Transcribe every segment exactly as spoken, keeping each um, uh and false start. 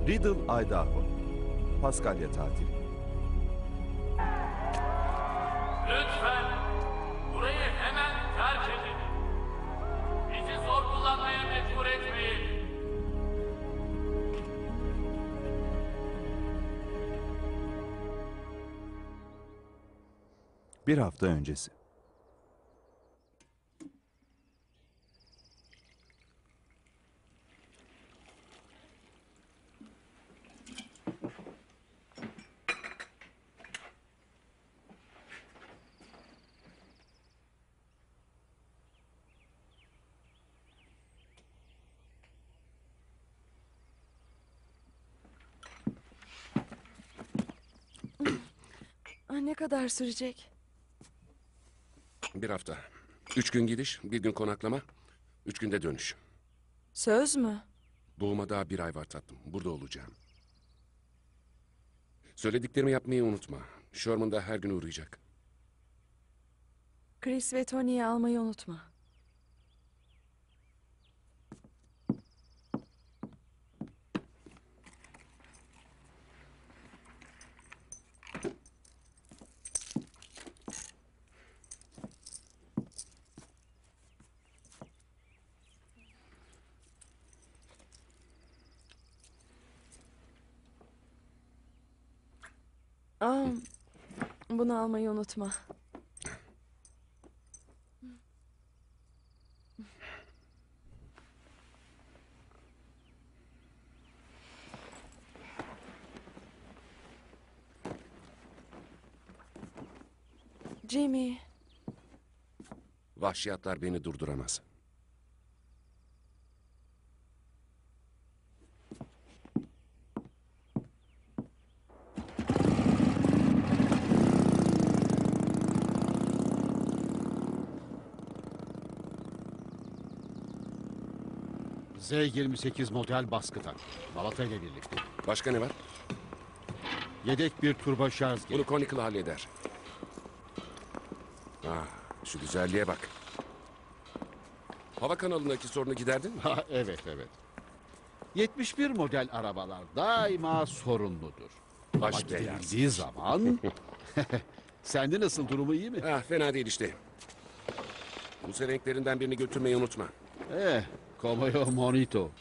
Riddle, Idaho. Paskalya tatili. Lütfen burayı hemen terk edin. Bizi zor kullanmaya mecbur etmeyin. Bir hafta öncesi. Ne kadar sürecek? Bir hafta. Üç gün gidiş, bir gün konaklama, üç günde dönüş. Söz mü? Doğuma daha bir ay var tatlım. Burada olacağım. Söylediklerimi yapmayı unutma. Sherman da her gün uğrayacak. Chris ve Tony'yi almayı unutma. Aa, bunu almayı unutma. Jimmy. Vahşiyatlar beni durduramaz. Z yirmi sekiz model baskı tank. Balata ile birlikte. Başka ne var? Yedek bir turbo şarj Bunu gerek. Chronicle halleder. Ah, şu güzelliğe bak. Hava kanalındaki sorunu giderdin mi? Ha, evet evet. yetmiş bir model arabalar daima sorunludur. Ama Baş belası. gidebildiği zaman... Sende nasıl, durumu iyi mi? Ah, fena değil işte. Bu serenklerinden birini götürmeyi unutma. Eh, como yo monito.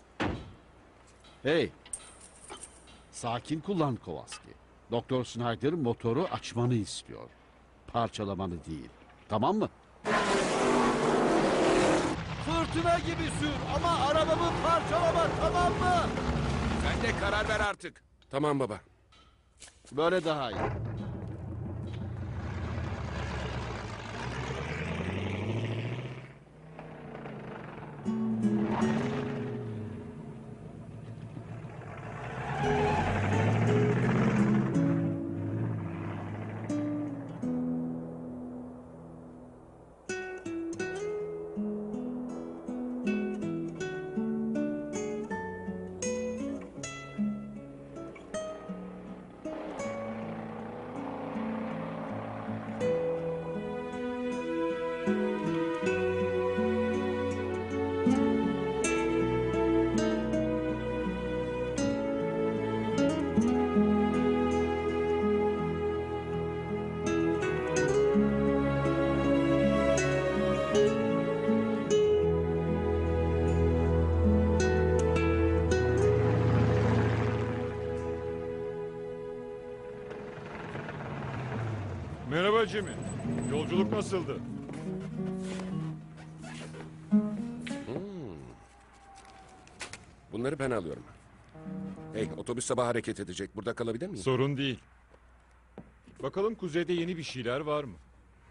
Hey. Sakin kullan Kowalski. Doktor Snyder motoru açmanı istiyor. Parçalamanı değil. Tamam mı? Fırtına gibi sür ama arabamı parçalama, tamam mı? Sen de karar ver artık. Tamam baba. Böyle daha iyi. Merhaba Jimmy. Yolculuk nasıldı? Bunları ben alıyorum. Hey, otobüs sabah hareket edecek. Burada kalabilir miyim? Sorun değil. Bakalım kuzeyde yeni bir şeyler var mı?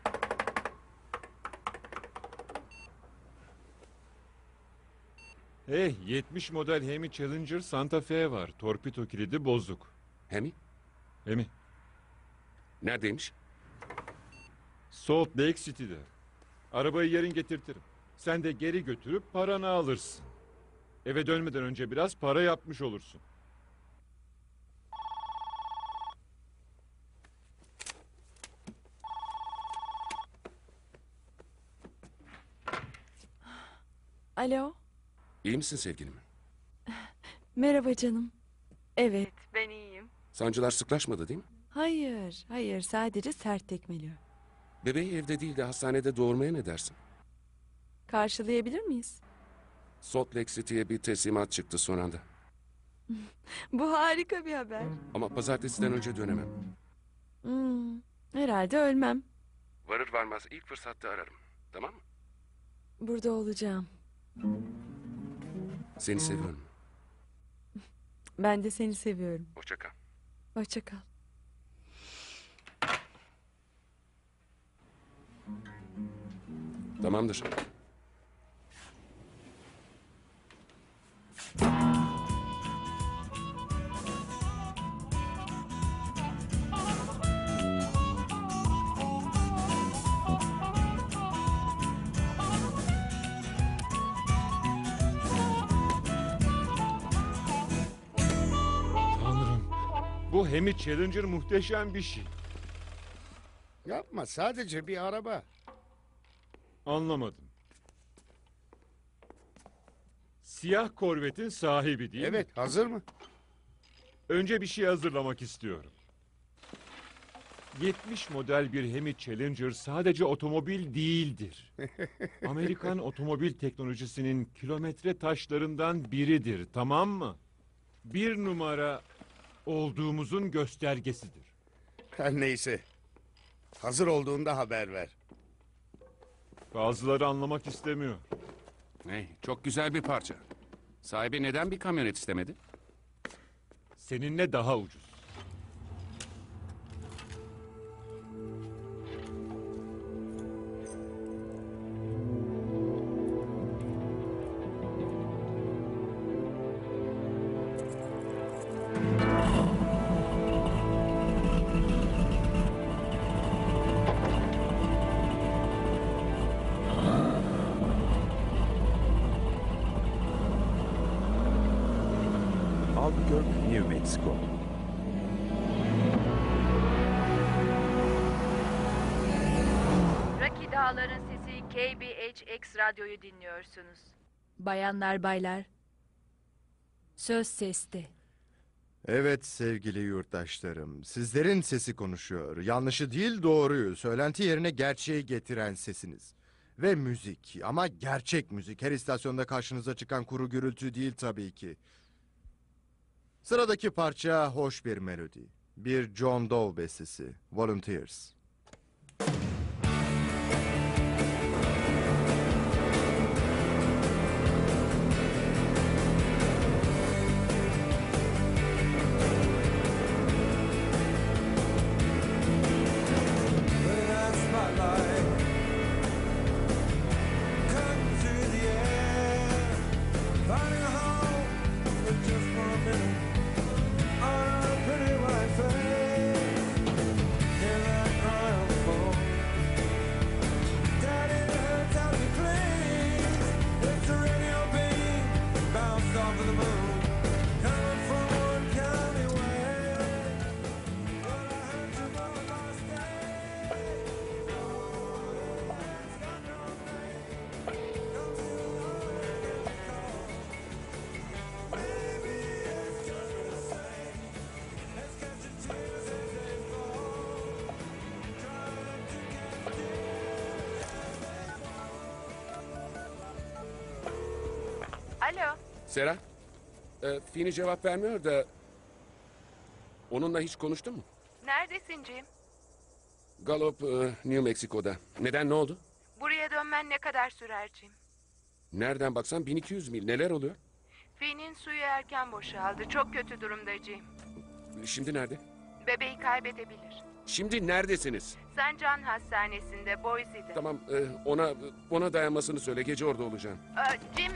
Hey, yetmiş model Hemi Challenger Santa Fe var. Torpido kilidi bozuk. Hemi? Hemi. Neredeymiş? Salt Lake City'de. Arabayı yarın getirtirim. Sen de geri götürüp paranı alırsın. Eve dönmeden önce biraz para yapmış olursun. Alo. İyi misin sevgilim? Merhaba canım. Evet, ben iyiyim. Sancılar sıklaşmadı değil mi? Hayır, hayır. Sadece sert tekmeliyor. Bebeği evde değil de hastanede doğurmaya ne dersin? Karşılayabilir miyiz? Salt Lake City'ye bir teslimat çıktı son anda. Bu harika bir haber. Ama pazartesiden önce dönemem. Hmm, herhalde ölmem. Varır varmaz ilk fırsatta ararım. Tamam mı? Burada olacağım. Seni seviyorum. Ben de seni seviyorum. Hoşça kal. Hoşça kal. Tamamdır. Tanrım. Bu Hemi Challenger muhteşem bir şey. Yapma, sadece bir araba. Anlamadım. Siyah korvetin sahibi değil mi? Evet, hazır mı? Önce bir şey hazırlamak istiyorum. yetmiş model bir Hemi Challenger sadece otomobil değildir. Amerikan otomobil teknolojisinin kilometre taşlarından biridir, tamam mı? Bir numara olduğumuzun göstergesidir. Her neyse. Hazır olduğunda haber ver. Bazıları anlamak istemiyor. Hey, çok güzel bir parça. Sahibi neden bir kamyonet istemedi? Seninle daha ucuz. Albuquerque, New Mexico. Rocky Dağların Sesi K B H X radyoyu dinliyorsunuz. Bayanlar baylar. Söz seste. Evet sevgili yurttaşlarım, sizlerin sesi konuşuyor. Yanlışı değil doğruyu, söylenti yerine gerçeği getiren sesiniz. Ve müzik, ama gerçek müzik. Her istasyonda karşınıza çıkan kuru gürültü değil tabii ki. Sıradaki parça hoş bir melodi. Bir John Doe bestesi, Volunteers. Alo, Sera, e, Fini cevap vermiyor da... Onunla hiç konuştun mu? neredesin Jim? Gallup, e, New Mexico'da. Neden, ne oldu? Buraya dönmen ne kadar sürer Jim? Nereden baksan bin iki yüz mil. Neler oluyor? Finn'in suyu erken boşaldı. Çok kötü durumda Jim. Şimdi nerede? Bebeği kaybedebilir. Şimdi neredesiniz? Saint John Hastanesi'nde, Boise'de. Tamam, e, ona ona dayanmasını söyle. Gece orada olacağım. Ee, Jim,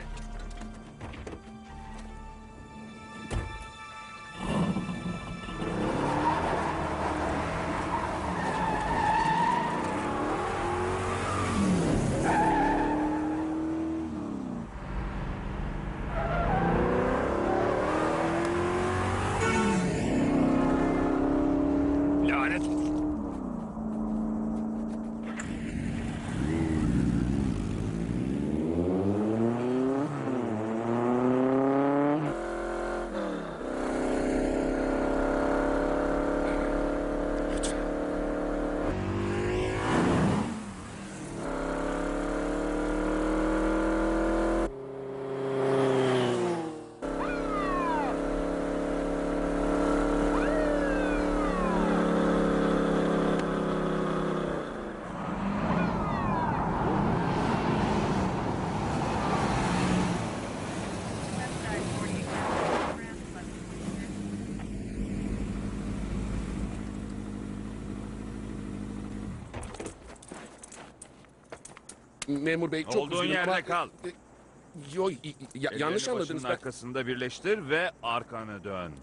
Lanet olsun. memur bey çok Olduğun üzgünüm yerde ama... kal. E, Yo, y- y- ya- yanlış Ellerini anladınız. başının Ben... arkasında birleştir ve arkanı dön.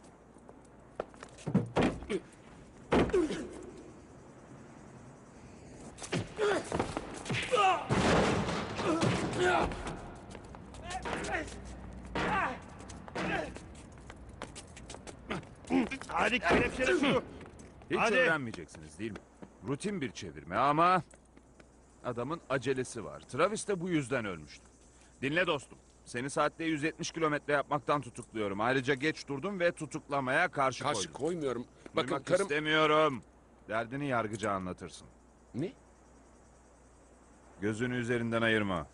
Hadi kelepçele şunu. Hiç Hadi. öğrenmeyeceksiniz değil mi? Rutin bir çevirme ama adamın acelesi var. Travis de bu yüzden ölmüştü. Dinle dostum. Seni saatte yüz yetmiş kilometre yapmaktan tutukluyorum. Ayrıca geç durdum ve tutuklamaya karşı, Karşı koydum. koymuyorum. Bakın Duymak karım... istemiyorum. Derdini yargıca anlatırsın. Ne? Gözünü üzerinden ayırma.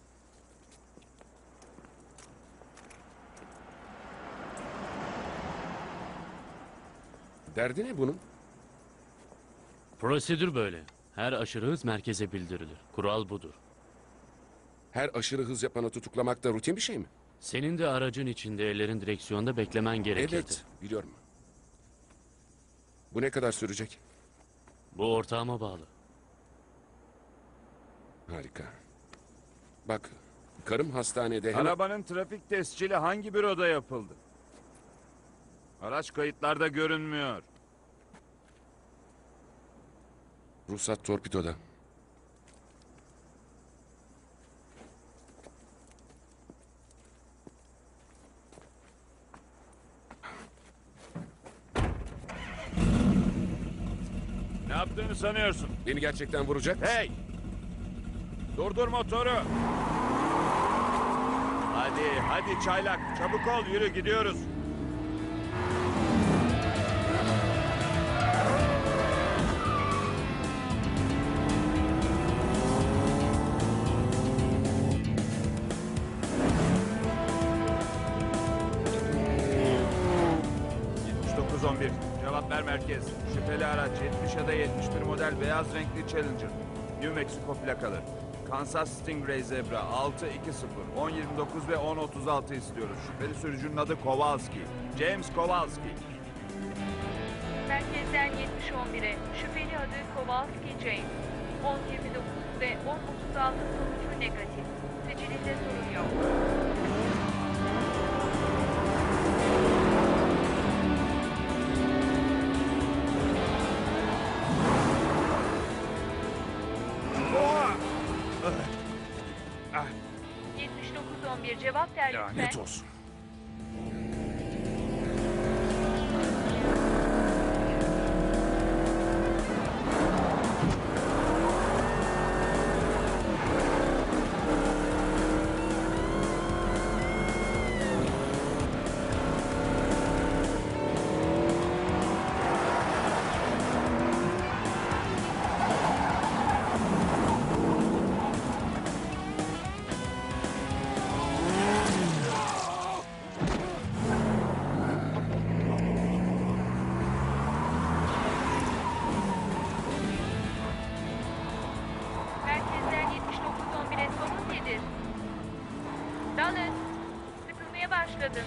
Derdi ne bunun? Prosedür böyle. Her aşırı hız merkeze bildirilir. Kural budur. Her aşırı hız yapanı tutuklamak da rutin bir şey mi? Senin de aracın içinde ellerin direksiyonda beklemen gerekirdi. Evet, biliyorum. Bu ne kadar sürecek? Bu ortağıma bağlı. Harika. Bak, karım hastanede... hemen- Arabanın trafik tescili hangi büroda yapıldı? Araç kayıtlarda görünmüyor. Ruhsat torpidoda. Ne yaptığını sanıyorsun? Beni gerçekten vuracak mısın? Hey! Durdur motoru. Hadi, hadi çaylak. Çabuk ol, yürü gidiyoruz. yetmiş dokuz on bir. Cevap ver merkez. Şüpheli araç yetmiş ya da yetmiş bir model beyaz renkli Challenger. New Mexico plakalı. Kansas Stingray Zebra altı iki sıfır on yirmi dokuz ve on otuz altı istiyoruz. Şüpheli sürücünün adı Kowalski. James Kowalski. Merkezden yetmiş on bire şüpheli adı Kowalski James. on yirmi dokuz ve on otuz altı sonucu negatif. Sicilinde sorun yok. yetmiş dokuz on bir cevap ver lütfen. Lanet olsun. Merkezden yetmiş dokuz on bire sorun nedir? Dallas, sıkılmaya başladım.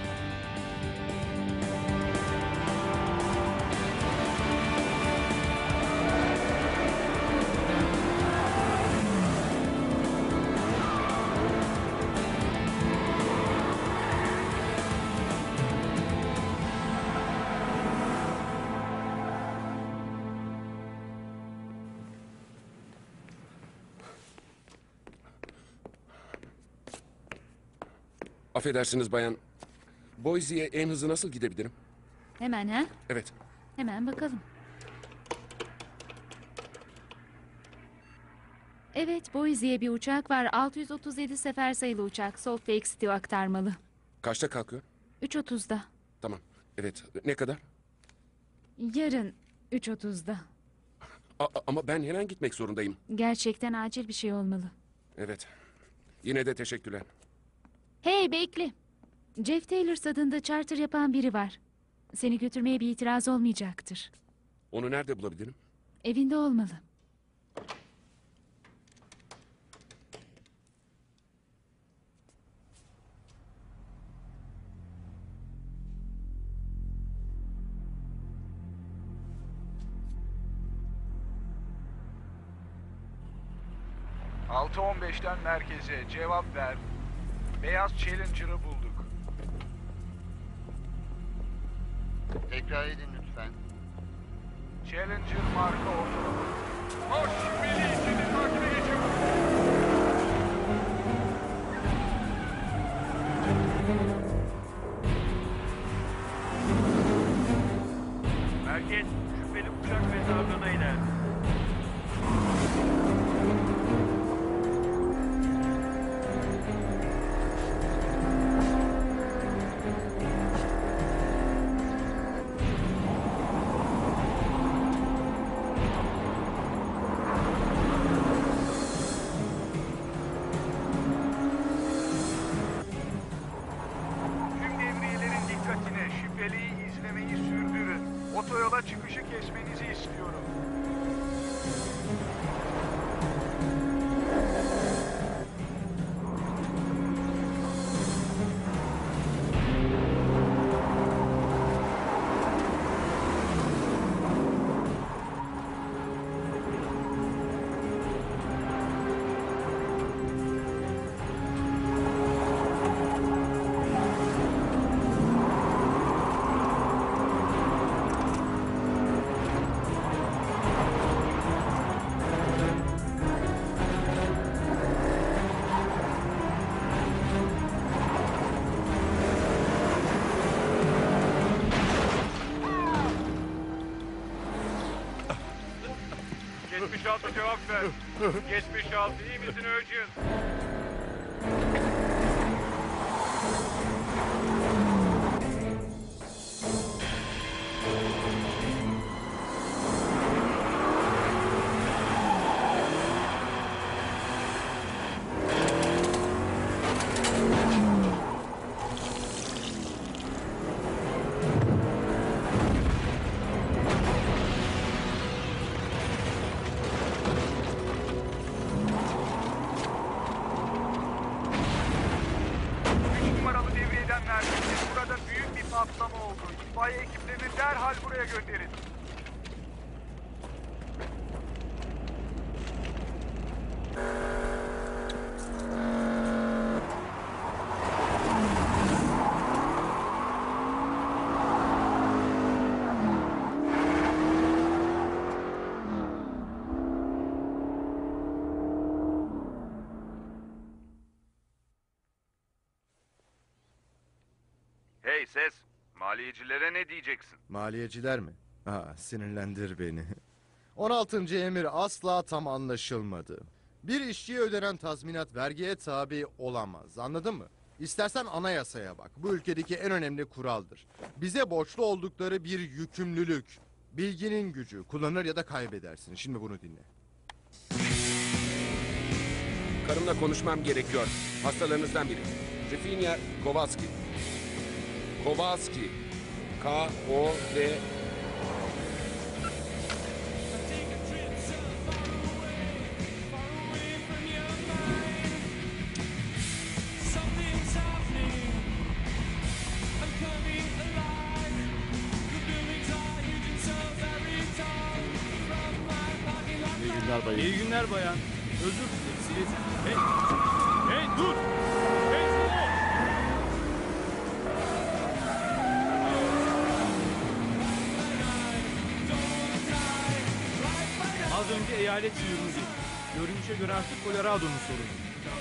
Affedersiniz bayan. Boise'ye en hızlı nasıl gidebilirim? Hemen ha? Evet. Hemen bakalım. Evet, Boise'ye bir uçak var. altı yüz otuz yedi sefer sayılı uçak. Salt Lake City aktarmalı. Kaçta kalkıyor? üç otuzda. Tamam. Evet. Ne kadar? Yarın üç otuzda. A- ama ben hemen gitmek zorundayım. Gerçekten acil bir şey olmalı. Evet. Yine de teşekkürler. Hey bekle. Jeff Taylor adında charter yapan biri var. Seni götürmeye bir itiraz olmayacaktır. Onu nerede bulabilirim? Evinde olmalı. altı on beşten merkeze cevap ver. Beyaz Challenger'ı bulduk. Tekrar edin lütfen. Challenger marka ortalama. Koş şüpheli içini takibe geçiyor. Merkez, şüpheli uçak mezarlığına iner. Tüm devriyelerin dikkatine, şüpheliyi izlemeyi sürdürün. Otoyola çıkışı kesmenizi istiyorum. yetmiş altı cevap ver. yetmiş altı iyi misin Ölçün? üç numaralı devriyeden merkeze. Burada büyük bir patlama oldu. İtfaiye ekiplerini derhal buraya gönderin. Hey ses, maliyecilere ne diyeceksin? Maliyeciler mi? Ha, sinirlendir beni. on altıncı emir asla tam anlaşılmadı. Bir işçiye ödenen tazminat vergiye tabi olamaz. Anladın mı? İstersen anayasaya bak. Bu ülkedeki en önemli kuraldır. Bize borçlu oldukları bir yükümlülük. Bilginin gücü. Kullanır ya da kaybedersin. Şimdi bunu dinle. Karımla konuşmam gerekiyor. Hastalarınızdan biri. Trifinia Kowalski. Kowalski. K O V İyi günler bayım. İyi günler bayan. Özür dileriz. Hey, hey dur. Hey dur. Az önce eyalet suyumuzu. Görünüşe göre artık Colorado'nun sorunu.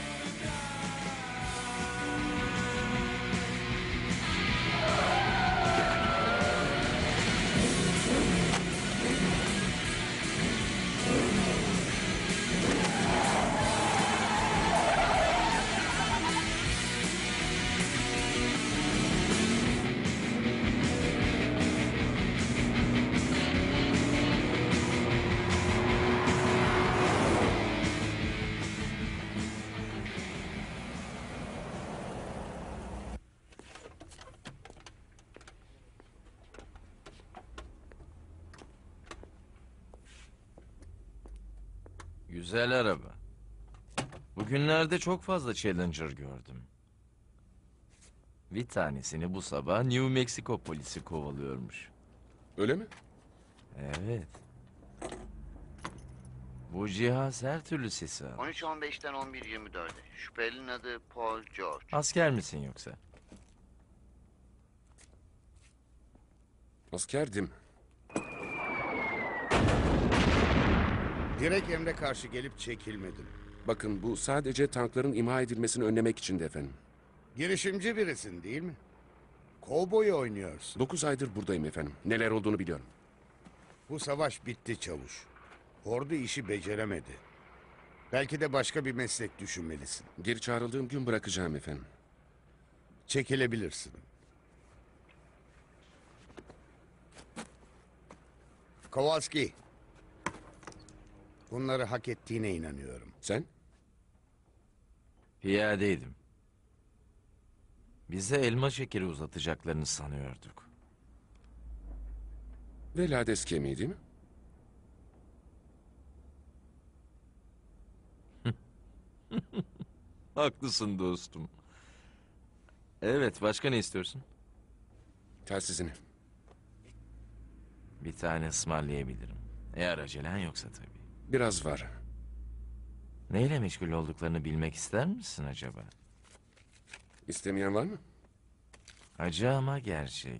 Güzel araba. Bugünlerde çok fazla Challenger gördüm. Bir tanesini bu sabah New Mexico polisi kovalıyormuş. Öyle mi? Evet. Bu cihaz her türlü sesi alır. on üç on beşten on bir yirmi dörde. Şüphelinin adı Paul George. Asker misin yoksa? Askerdim. Direkt emre karşı gelip çekilmedim. Bakın bu sadece tankların imha edilmesini önlemek içindi efendim. Girişimci birisin değil mi? Kovboyu oynuyorsun. Dokuz aydır buradayım efendim. Neler olduğunu biliyorum. Bu savaş bitti çavuş. Ordu işi beceremedi. Belki de başka bir meslek düşünmelisin. Geri çağrıldığım gün bırakacağım efendim. Çekilebilirsin. Kowalski. Bunları hak ettiğine inanıyorum. Sen? Piyadeydim. Bize elma şekeri uzatacaklarını sanıyorduk. Ve lades kemiği değil mi? Haklısın dostum. Evet, başka ne istiyorsun? Telsizini. Bir tane ısmarlayabilirim. Eğer acelen yoksa tabii. Biraz var. Neyle meşgul olduklarını bilmek ister misin acaba? İstemeyen var mı? Acı ama gerçek.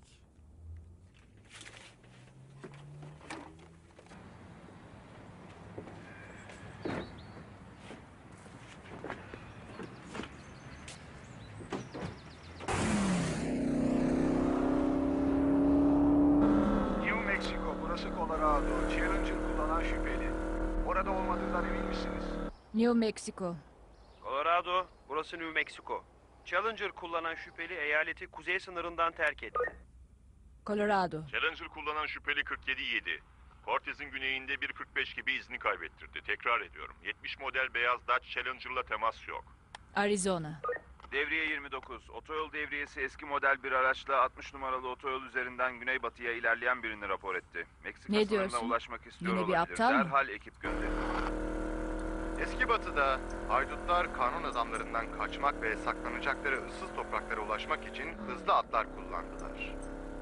New Mexico, burası Colorado. Challenger kullanan şüpheli. Orada olmadığından emin misiniz? New Mexico. Colorado, burası New Mexico. Challenger kullanan şüpheli eyaleti kuzey sınırından terk etti. Colorado. Challenger kullanan şüpheli kırk yedi yedi. Cortez'in güneyinde bir kırk beş gibi izni kaybettirdi. Tekrar ediyorum. yetmiş model beyaz Dodge Challenger'la temas yok. Arizona. Devriye yirmi dokuz. Otoyol devriyesi eski model bir araçla altmış numaralı otoyol üzerinden güneybatıya ilerleyen birini rapor etti. Meksika Ne sınırına diyorsun? ulaşmak istiyor Yine bir olabilir. aptal mı? Derhal ekip gönderin. Eski batıda haydutlar kanun adamlarından kaçmak ve saklanacakları ıssız topraklara ulaşmak için hızlı atlar kullandılar.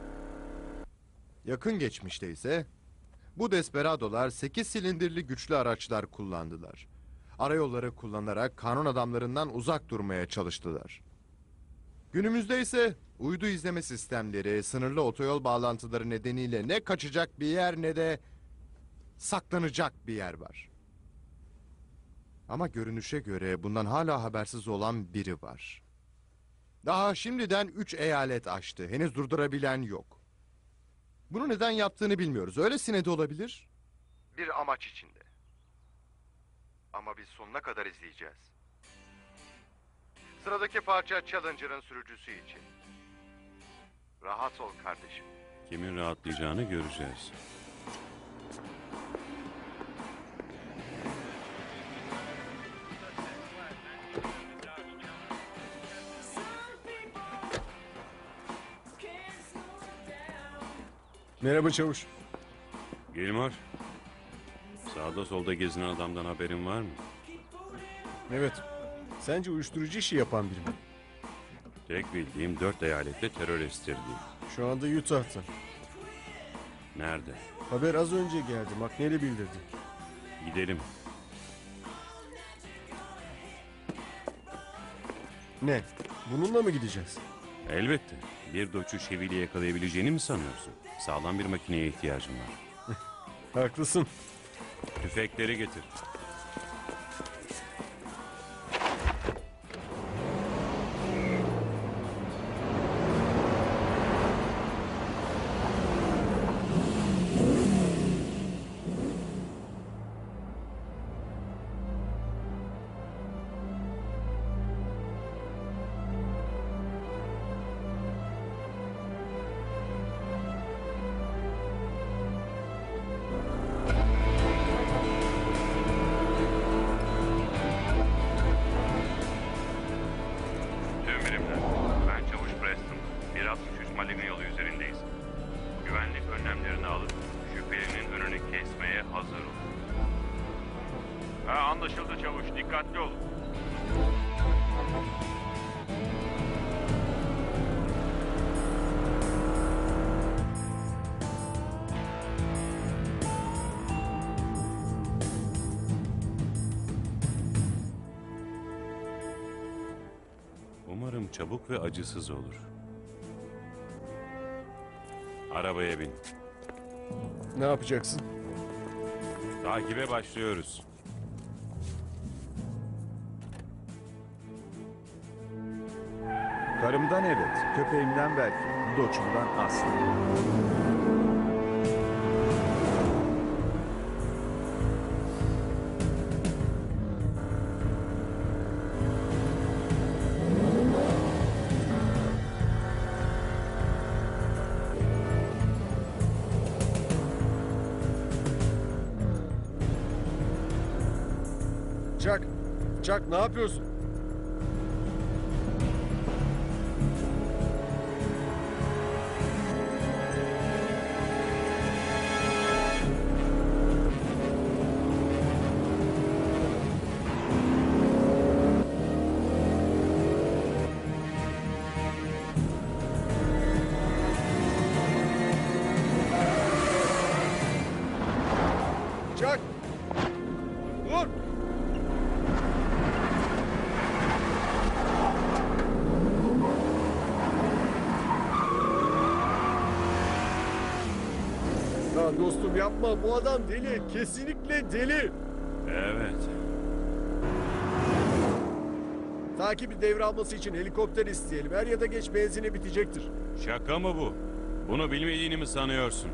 Yakın geçmişte ise bu desperadolar sekiz silindirli güçlü araçlar kullandılar. Arayolları kullanarak kanun adamlarından uzak durmaya çalıştılar. Günümüzde ise uydu izleme sistemleri, sınırlı otoyol bağlantıları nedeniyle ne kaçacak bir yer ne de saklanacak bir yer var. Ama görünüşe göre bundan hala habersiz olan biri var. Daha şimdiden üç eyalet aştı. Henüz durdurabilen yok. Bunu neden yaptığını bilmiyoruz. Öylesine de olabilir. Bir amaç içinde. Ama biz sonuna kadar izleyeceğiz. Sıradaki parça Challenger'ın sürücüsü için. Rahat ol kardeşim. Kimin rahatlayacağını göreceğiz. Merhaba çavuş. Gilmore. Sağda solda gezinen adamdan haberin var mı? Evet. Sence uyuşturucu işi yapan biri mi? Tek bildiğim dört eyalette terör estirdi. Şu anda Utah'ta. Nerede? Haber az önce geldi. McNeil'e bildirdi. Gidelim. Ne? Bununla mı gideceğiz? Elbette. Bir Dodge'u Chevy'li yakalayabileceğini mi sanıyorsun? Sağlam bir makineye ihtiyacım var. Haklısın. Tüfekleri getir. Umarım çabuk ve acısız olur. Arabaya bin. Ne yapacaksın? Takibe başlıyoruz. Karımdan evet, köpeğimden belki, Doçumdan asla. Jack, Jack ne yapıyorsun? Jack! Dur! Ya dostum yapma, bu adam deli, kesinlikle deli. Evet. Takibi devralması için helikopter isteyelim. Er ya da geç benzini bitecektir. Şaka mı bu? Bunu bilmediğini mi sanıyorsun?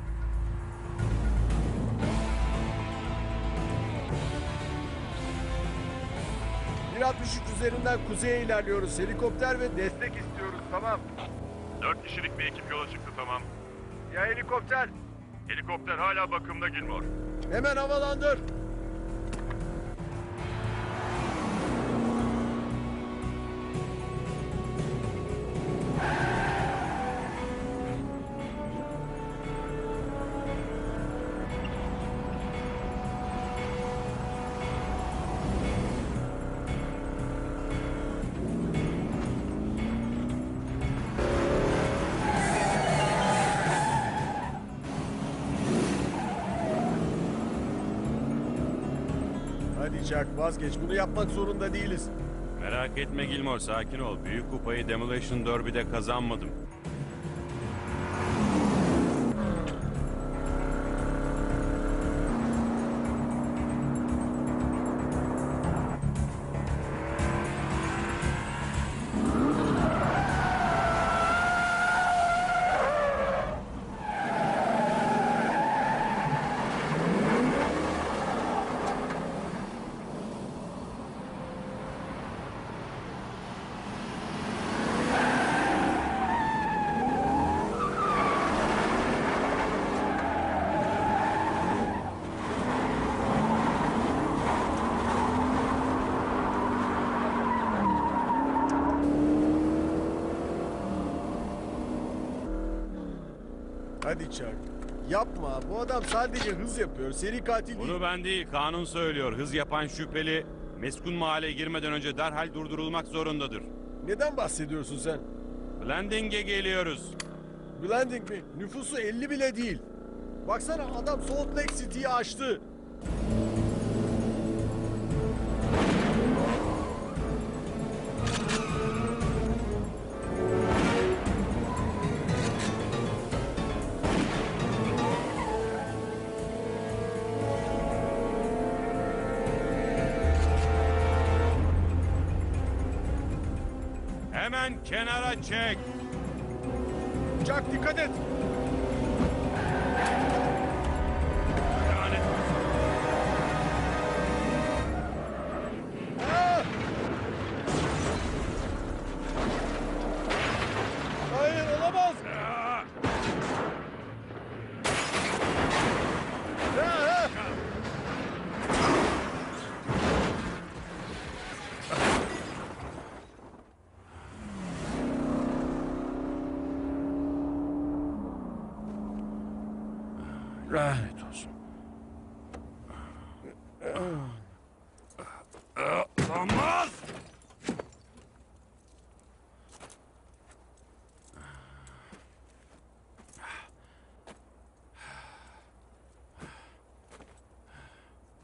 bir altmış üç üzerinden kuzeye ilerliyoruz. Helikopter ve destek istiyoruz, tamam. Dört kişilik bir ekip yola çıktı, tamam. Ya helikopter? Helikopter hala bakımda Gilmore. Hemen havalandır. Hadi Jack vazgeç. Bunu yapmak zorunda değiliz. Merak etme Gilmore, sakin ol. Büyük kupayı Demolition Derby'de kazanmadım. Hadi Chuck. Yapma. Bu adam sadece hız yapıyor. Seri katil değil. Bunu ben değil, kanun söylüyor. Hız yapan şüpheli meskun mahalleye girmeden önce derhal durdurulmak zorundadır. Neden bahsediyorsun sen? Blending'e geliyoruz. Blending mi? Nüfusu elli bile değil. Baksana adam Salt Lake City'yi aştı. Hemen kenara çek. Jack dikkat et. Lanet. Ah! Hayır olamaz. Ah! Ah! Lanet olsun. Olmaz!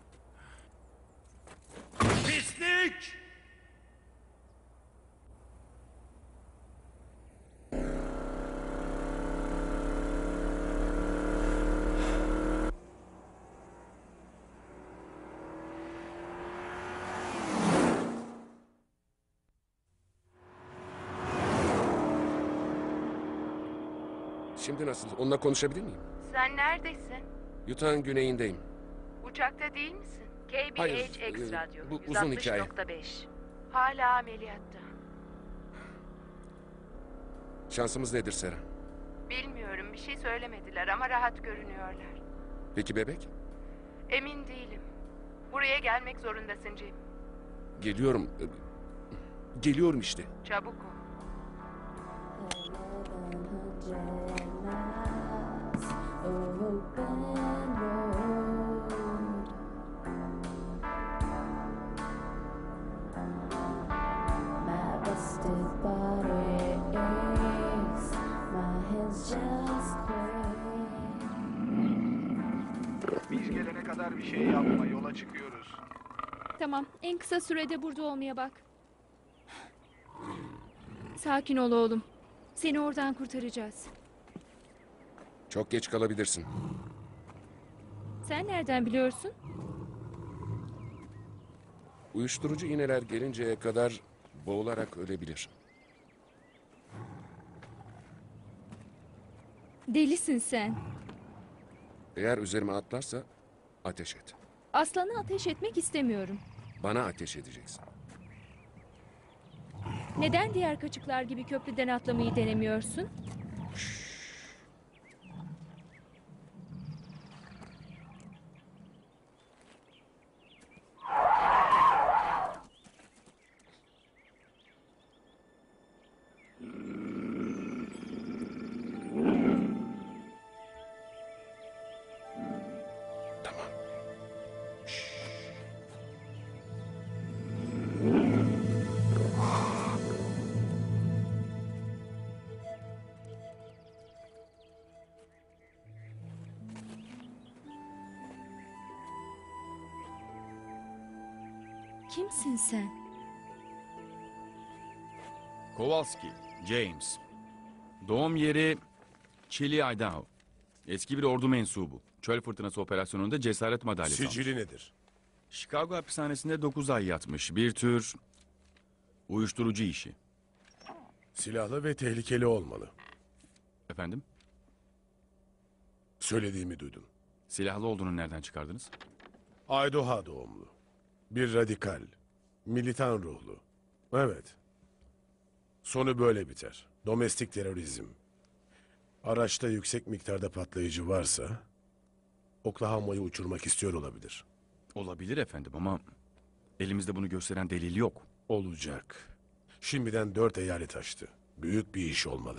Pislik! Şimdi nasıl? Onunla konuşabilir miyim? Sen neredesin? Utah'ın güneyindeyim. Uçakta değil misin? K B Hayır, H X e, Radyo bu uzun hikaye. yüz altmış nokta beş. Hala ameliyatta. Şansımız nedir Sera? Bilmiyorum, bir şey söylemediler ama rahat görünüyorlar. Peki bebek? Emin değilim. Buraya gelmek zorundasın Jim. Geliyorum. e, Geliyorum işte. Çabuk ol. Biz gelene kadar bir şey yapma, yola çıkıyoruz. Tamam, en kısa sürede burada olmaya bak. Sakin ol oğlum. Seni oradan kurtaracağız. Çok geç kalabilirsin. Sen nereden biliyorsun? Uyuşturucu iğneler gelinceye kadar boğularak ölebilir. Delisin sen. Eğer üzerime atlarsa ateş et. Aslanı ateş etmek istemiyorum. Bana ateş edeceksin. Neden diğer kaçıklar gibi köprüden atlamayı denemiyorsun? Kimsin sen? Kowalski, James. Doğum yeri Chili, Idaho. Eski bir ordu mensubu. Çöl fırtınası operasyonunda cesaret madalyası almış. Sicili nedir? Chicago hapishanesinde dokuz ay yatmış. Bir tür uyuşturucu işi. Silahlı ve tehlikeli olmalı. Efendim? Söylediğimi duydum. Silahlı olduğunu nereden çıkardınız? Idaho doğumlu. Bir radikal. Militan ruhlu. Evet. Sonu böyle biter. Domestik terörizm. Araçta yüksek miktarda patlayıcı varsa Oklahoma'yı uçurmak istiyor olabilir. Olabilir efendim ama elimizde bunu gösteren delil yok. Olacak. Şimdiden dört eyalet açtı. Büyük bir iş olmalı.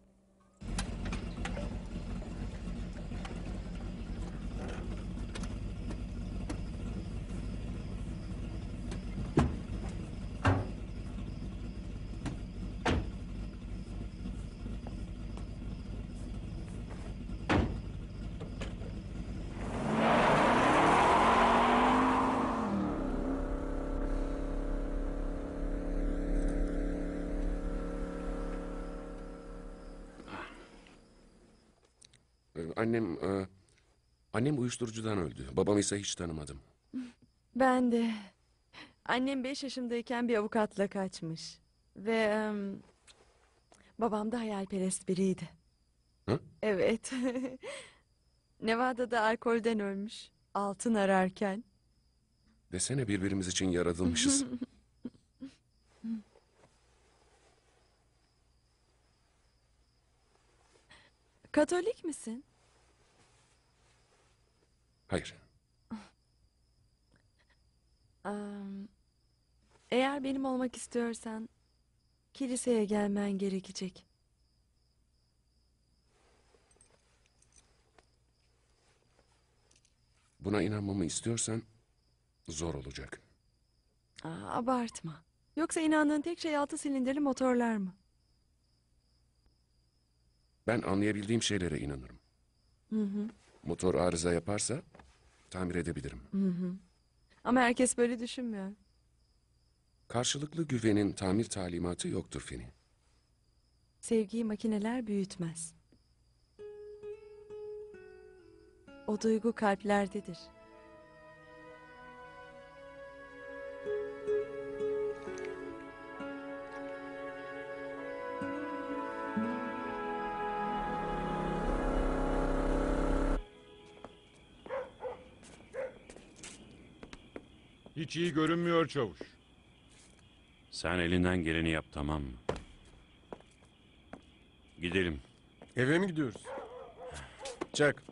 Ee, Annem, e, annem uyuşturucudan öldü. Babamı ise hiç tanımadım. Ben de. Annem beş yaşındayken bir avukatla kaçmış. Ve em, babam da hayalperest biriydi. Hı? Evet. Nevada'da alkolden ölmüş. Altın ararken. Desene birbirimiz için yaratılmışız. Katolik misin? Hayır. Am, eğer benim olmak istiyorsan kiliseye gelmen gerekecek. Buna inanmamı istiyorsan zor olacak. Aa, abartma. Yoksa inandığın tek şey altı silindirli motorlar mı? Ben anlayabildiğim şeylere inanırım. Hı hı. Motor arıza yaparsa tamir edebilirim. Hı hı. Ama herkes böyle düşünmüyor. Karşılıklı güvenin tamir talimatı yoktur Fini. Sevgiyi makineler büyütmez. O duygu kalplerdedir. Hiç iyi görünmüyor çavuş. Sen elinden geleni yap, tamam mı? Gidelim. Eve mi gidiyoruz? Çak.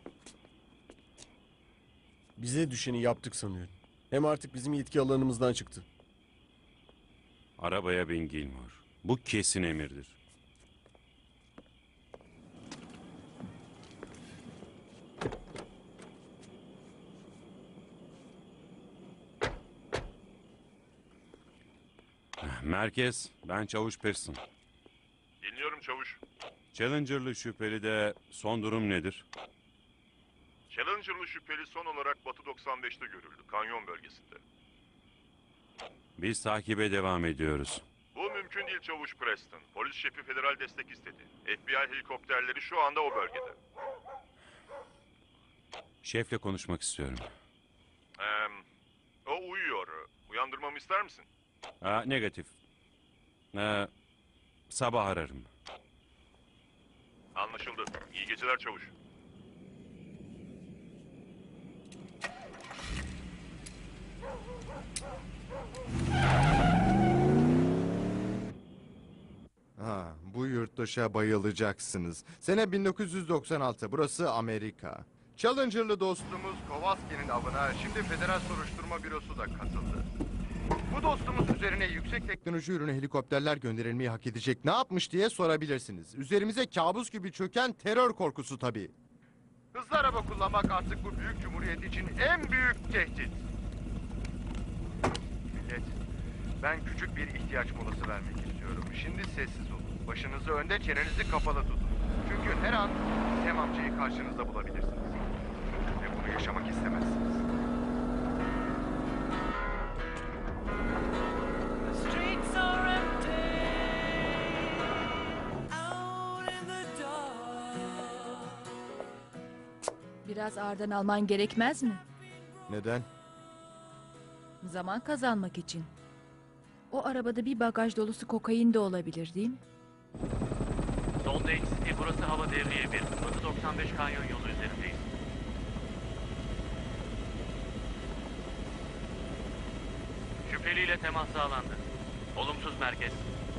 Bize düşeni yaptık sanıyorum. Hem artık bizim yetki alanımızdan çıktı. Arabaya bin Gilmore. Bu kesin emirdir. Merkez, ben Çavuş Pearson. Dinliyorum çavuş. Challenger'lı şüpheli de son durum nedir? Challenger'lı şüpheli son olarak Batı doksan beşte görüldü, kanyon bölgesinde. Biz takibe devam ediyoruz. Bu mümkün değil çavuş Preston. Polis şefi federal destek istedi. F B I helikopterleri şu anda o bölgede. Şefle konuşmak istiyorum. Ee, o uyuyor. Uyandırmamı ister misin? Aa, negatif. Ee, sabah ararım. Anlaşıldı. İyi geceler çavuş. Ha, bu yurttaşa bayılacaksınız. Sene bin dokuz yüz doksan altı. Burası Amerika. Challenger'lı dostum. Dostumuz Kowalski'nin avına şimdi Federal Soruşturma Bürosu da katıldı. Bu dostumuz üzerine yüksek Teknoloji ürünü helikopterler gönderilmeyi hak edecek ne yapmış diye sorabilirsiniz. Üzerimize kabus gibi çöken terör korkusu tabii. hızlı araba kullanmak artık bu büyük cumhuriyet için en büyük tehdit. Millet, ben küçük bir ihtiyaç molası vermek istiyorum. Şimdi sessiz olun. Başınızı önde, çenenizi kapalı tutun. Çünkü her an Sam amcayı karşınızda bulabilirsiniz. Ve bunu yaşamak istemezsiniz. Biraz ağırdan alman gerekmez mi? Neden? Zaman kazanmak için. O arabada bir bagaj dolusu kokain de olabilir değil mi? Salt Lake City, burası hava devriye bir. Batı doksan beş kanyon yolu üzerindeyiz. Şüpheliyle temas sağlandı. Olumsuz merkez.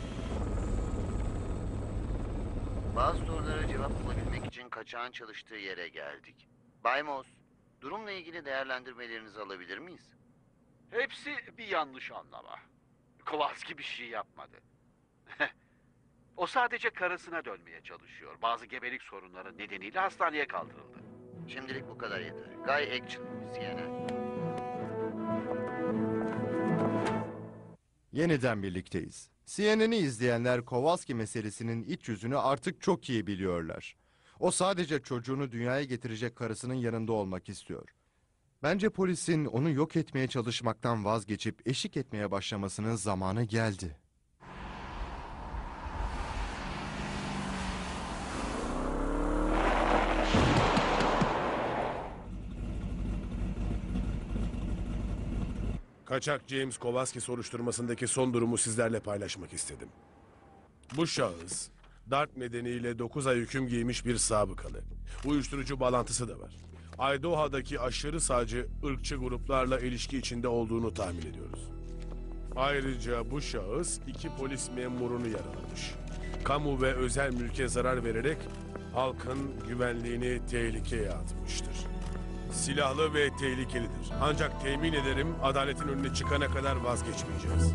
Bazı sorulara cevap bulabilmek için kaçağın çalıştığı yere geldik. Bay Moss, durumla ilgili değerlendirmelerinizi alabilir miyiz? Hepsi bir yanlış anlama. Kowalski bir şey yapmadı. O sadece karısına dönmeye çalışıyor. Bazı gebelik sorunları nedeniyle hastaneye kaldırıldı. Şimdilik bu kadar yeter. Guy Action, C N N. Yeniden birlikteyiz. C N N'i izleyenler Kowalski meselesinin iç yüzünü artık çok iyi biliyorlar. O sadece çocuğunu dünyaya getirecek karısının yanında olmak istiyor. Bence polisin onu yok etmeye çalışmaktan vazgeçip eşlik etmeye başlamasının zamanı geldi. Kaçak James Kowalski soruşturmasındaki son durumu sizlerle paylaşmak istedim. Bu şahıs, darp nedeniyle dokuz ay hüküm giymiş bir sabıkalı. Uyuşturucu bağlantısı da var. Idaho'daki aşırı sağcı, ırkçı gruplarla ilişki içinde olduğunu tahmin ediyoruz. Ayrıca bu şahıs iki polis memurunu yaralamış. Kamu ve özel mülke zarar vererek halkın güvenliğini tehlikeye atmıştır. Silahlı ve tehlikelidir. Ancak temin ederim adaletin önüne çıkana kadar vazgeçmeyeceğiz.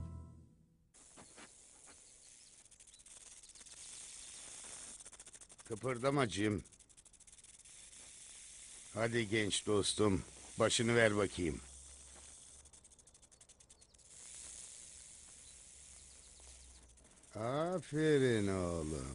Kıpırdama Jim. Hadi genç dostum, başını ver bakayım. Aferin oğlum.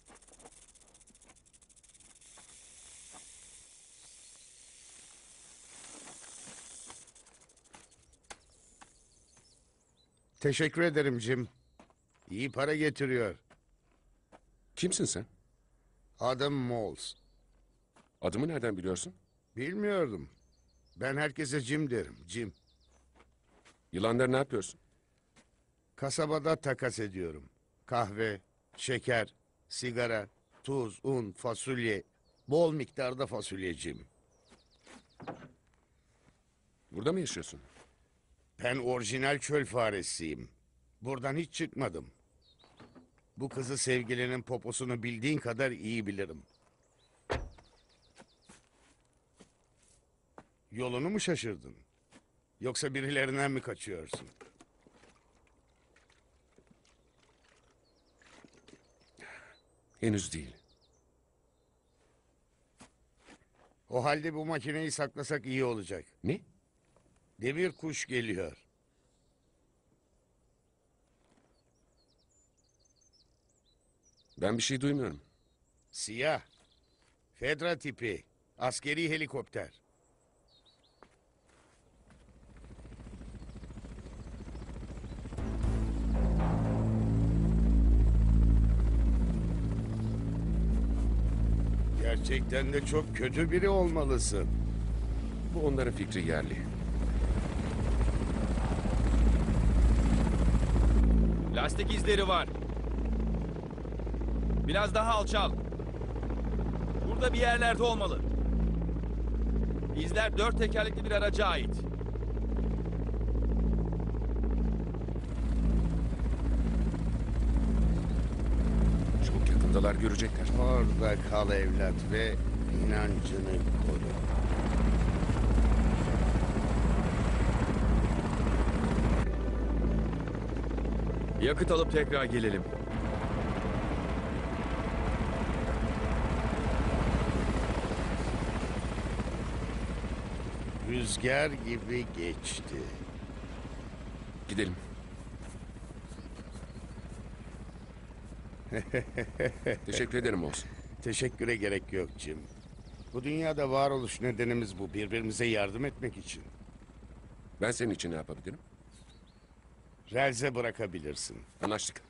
Teşekkür ederim Jim. İyi para getiriyor. Kimsin sen? Adım Moles. Adımı nereden biliyorsun? Bilmiyordum. Ben herkese Jim derim, Jim. Yılanlar ne yapıyorsun? Kasabada takas ediyorum. Kahve, şeker, sigara, tuz, un, fasulye. Bol miktarda fasulye Jim. Burada mı yaşıyorsun? Ben orijinal çöl faresiyim. Buradan hiç çıkmadım. Bu kızı sevgilinin poposunu bildiğin kadar iyi bilirim. Yolunu mu şaşırdın? Yoksa birilerinden mi kaçıyorsun? Henüz değil. O halde bu makineyi saklasak iyi olacak. Ne? Demir kuş geliyor. Ben bir şey duymuyorum. Siyah. Fedra tipi. Askeri helikopter. Gerçekten de çok kötü biri olmalısın. Bu onların fikri yerli. Lastik izleri var. Biraz daha alçal. Burada bir yerlerde olmalı. İzler dört tekerlekli bir araca ait. Çok yakındalar, görecekler. Orada kal evlat ve inancını koru. Yakıt alıp tekrar gelelim. Rüzgar gibi geçti. Gidelim. Teşekkür ederim olsun. Teşekküre gerek yok Jim. Bu dünyada varoluş nedenimiz bu. Birbirimize yardım etmek için. Ben senin için ne yapabilirim? Relze bırakabilirsin. Anlaştık.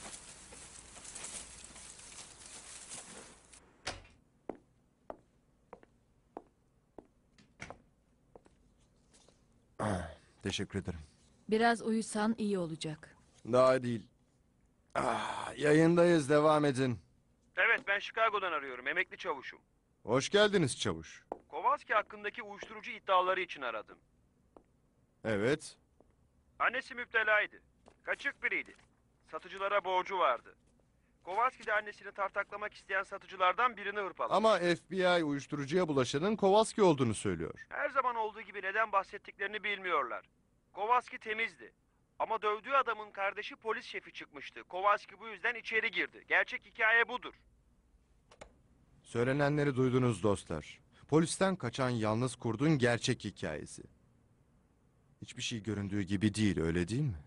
Teşekkür ederim. Biraz uyusan iyi olacak. Daha değil. Ah, yayındayız, devam edin. Evet, ben Chicago'dan arıyorum. Emekli çavuşum. Hoş geldiniz çavuş. Kowalski hakkındaki uyuşturucu iddiaları için aradım. Evet. Annesi müptelaydı. Kaçık biriydi. Satıcılara borcu vardı. Kowalski de annesini tartaklamak isteyen satıcılardan birini hırpaladı. Ama F B I uyuşturucuya bulaşanın Kowalski olduğunu söylüyor. Her zaman olduğu gibi neden bahsettiklerini bilmiyorlar. Kowalski temizdi. Ama dövdüğü adamın kardeşi polis şefi çıkmıştı. Kowalski bu yüzden içeri girdi. Gerçek hikaye budur. Söylenenleri duydunuz dostlar. Polisten kaçan yalnız kurdun gerçek hikayesi. Hiçbir şey göründüğü gibi değil, öyle değil mi?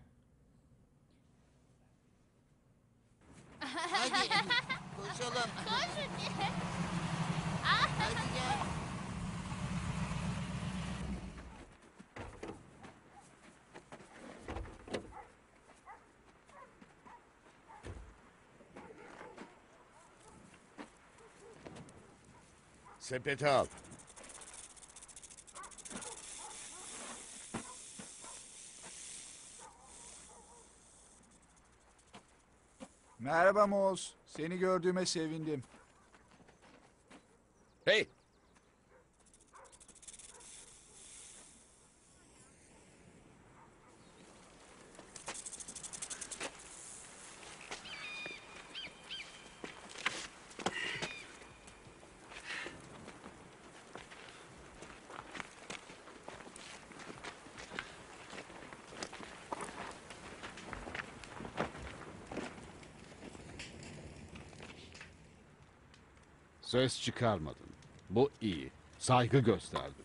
Hadi koşalım. Hadi gel. Sepeti al. Merhaba Moz. Seni gördüğüme sevindim. Hey! Ses çıkarmadın. Bu iyi. Saygı gösterdin.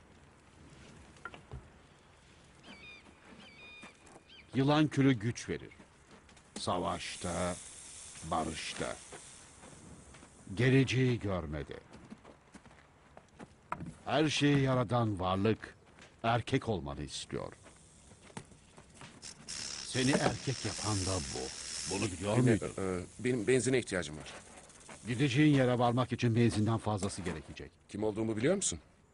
Yılan külü güç verir. Savaşta, barışta. Geleceği görmedi. Her şeyi yaradan varlık erkek olmanı istiyor. Seni erkek yapan da bu. Bunu biliyor Benim, muydun? e, benim benzine ihtiyacım var. Gideceğin yere varmak için benzinden fazlası gerekecek. Kim olduğumu biliyor musun?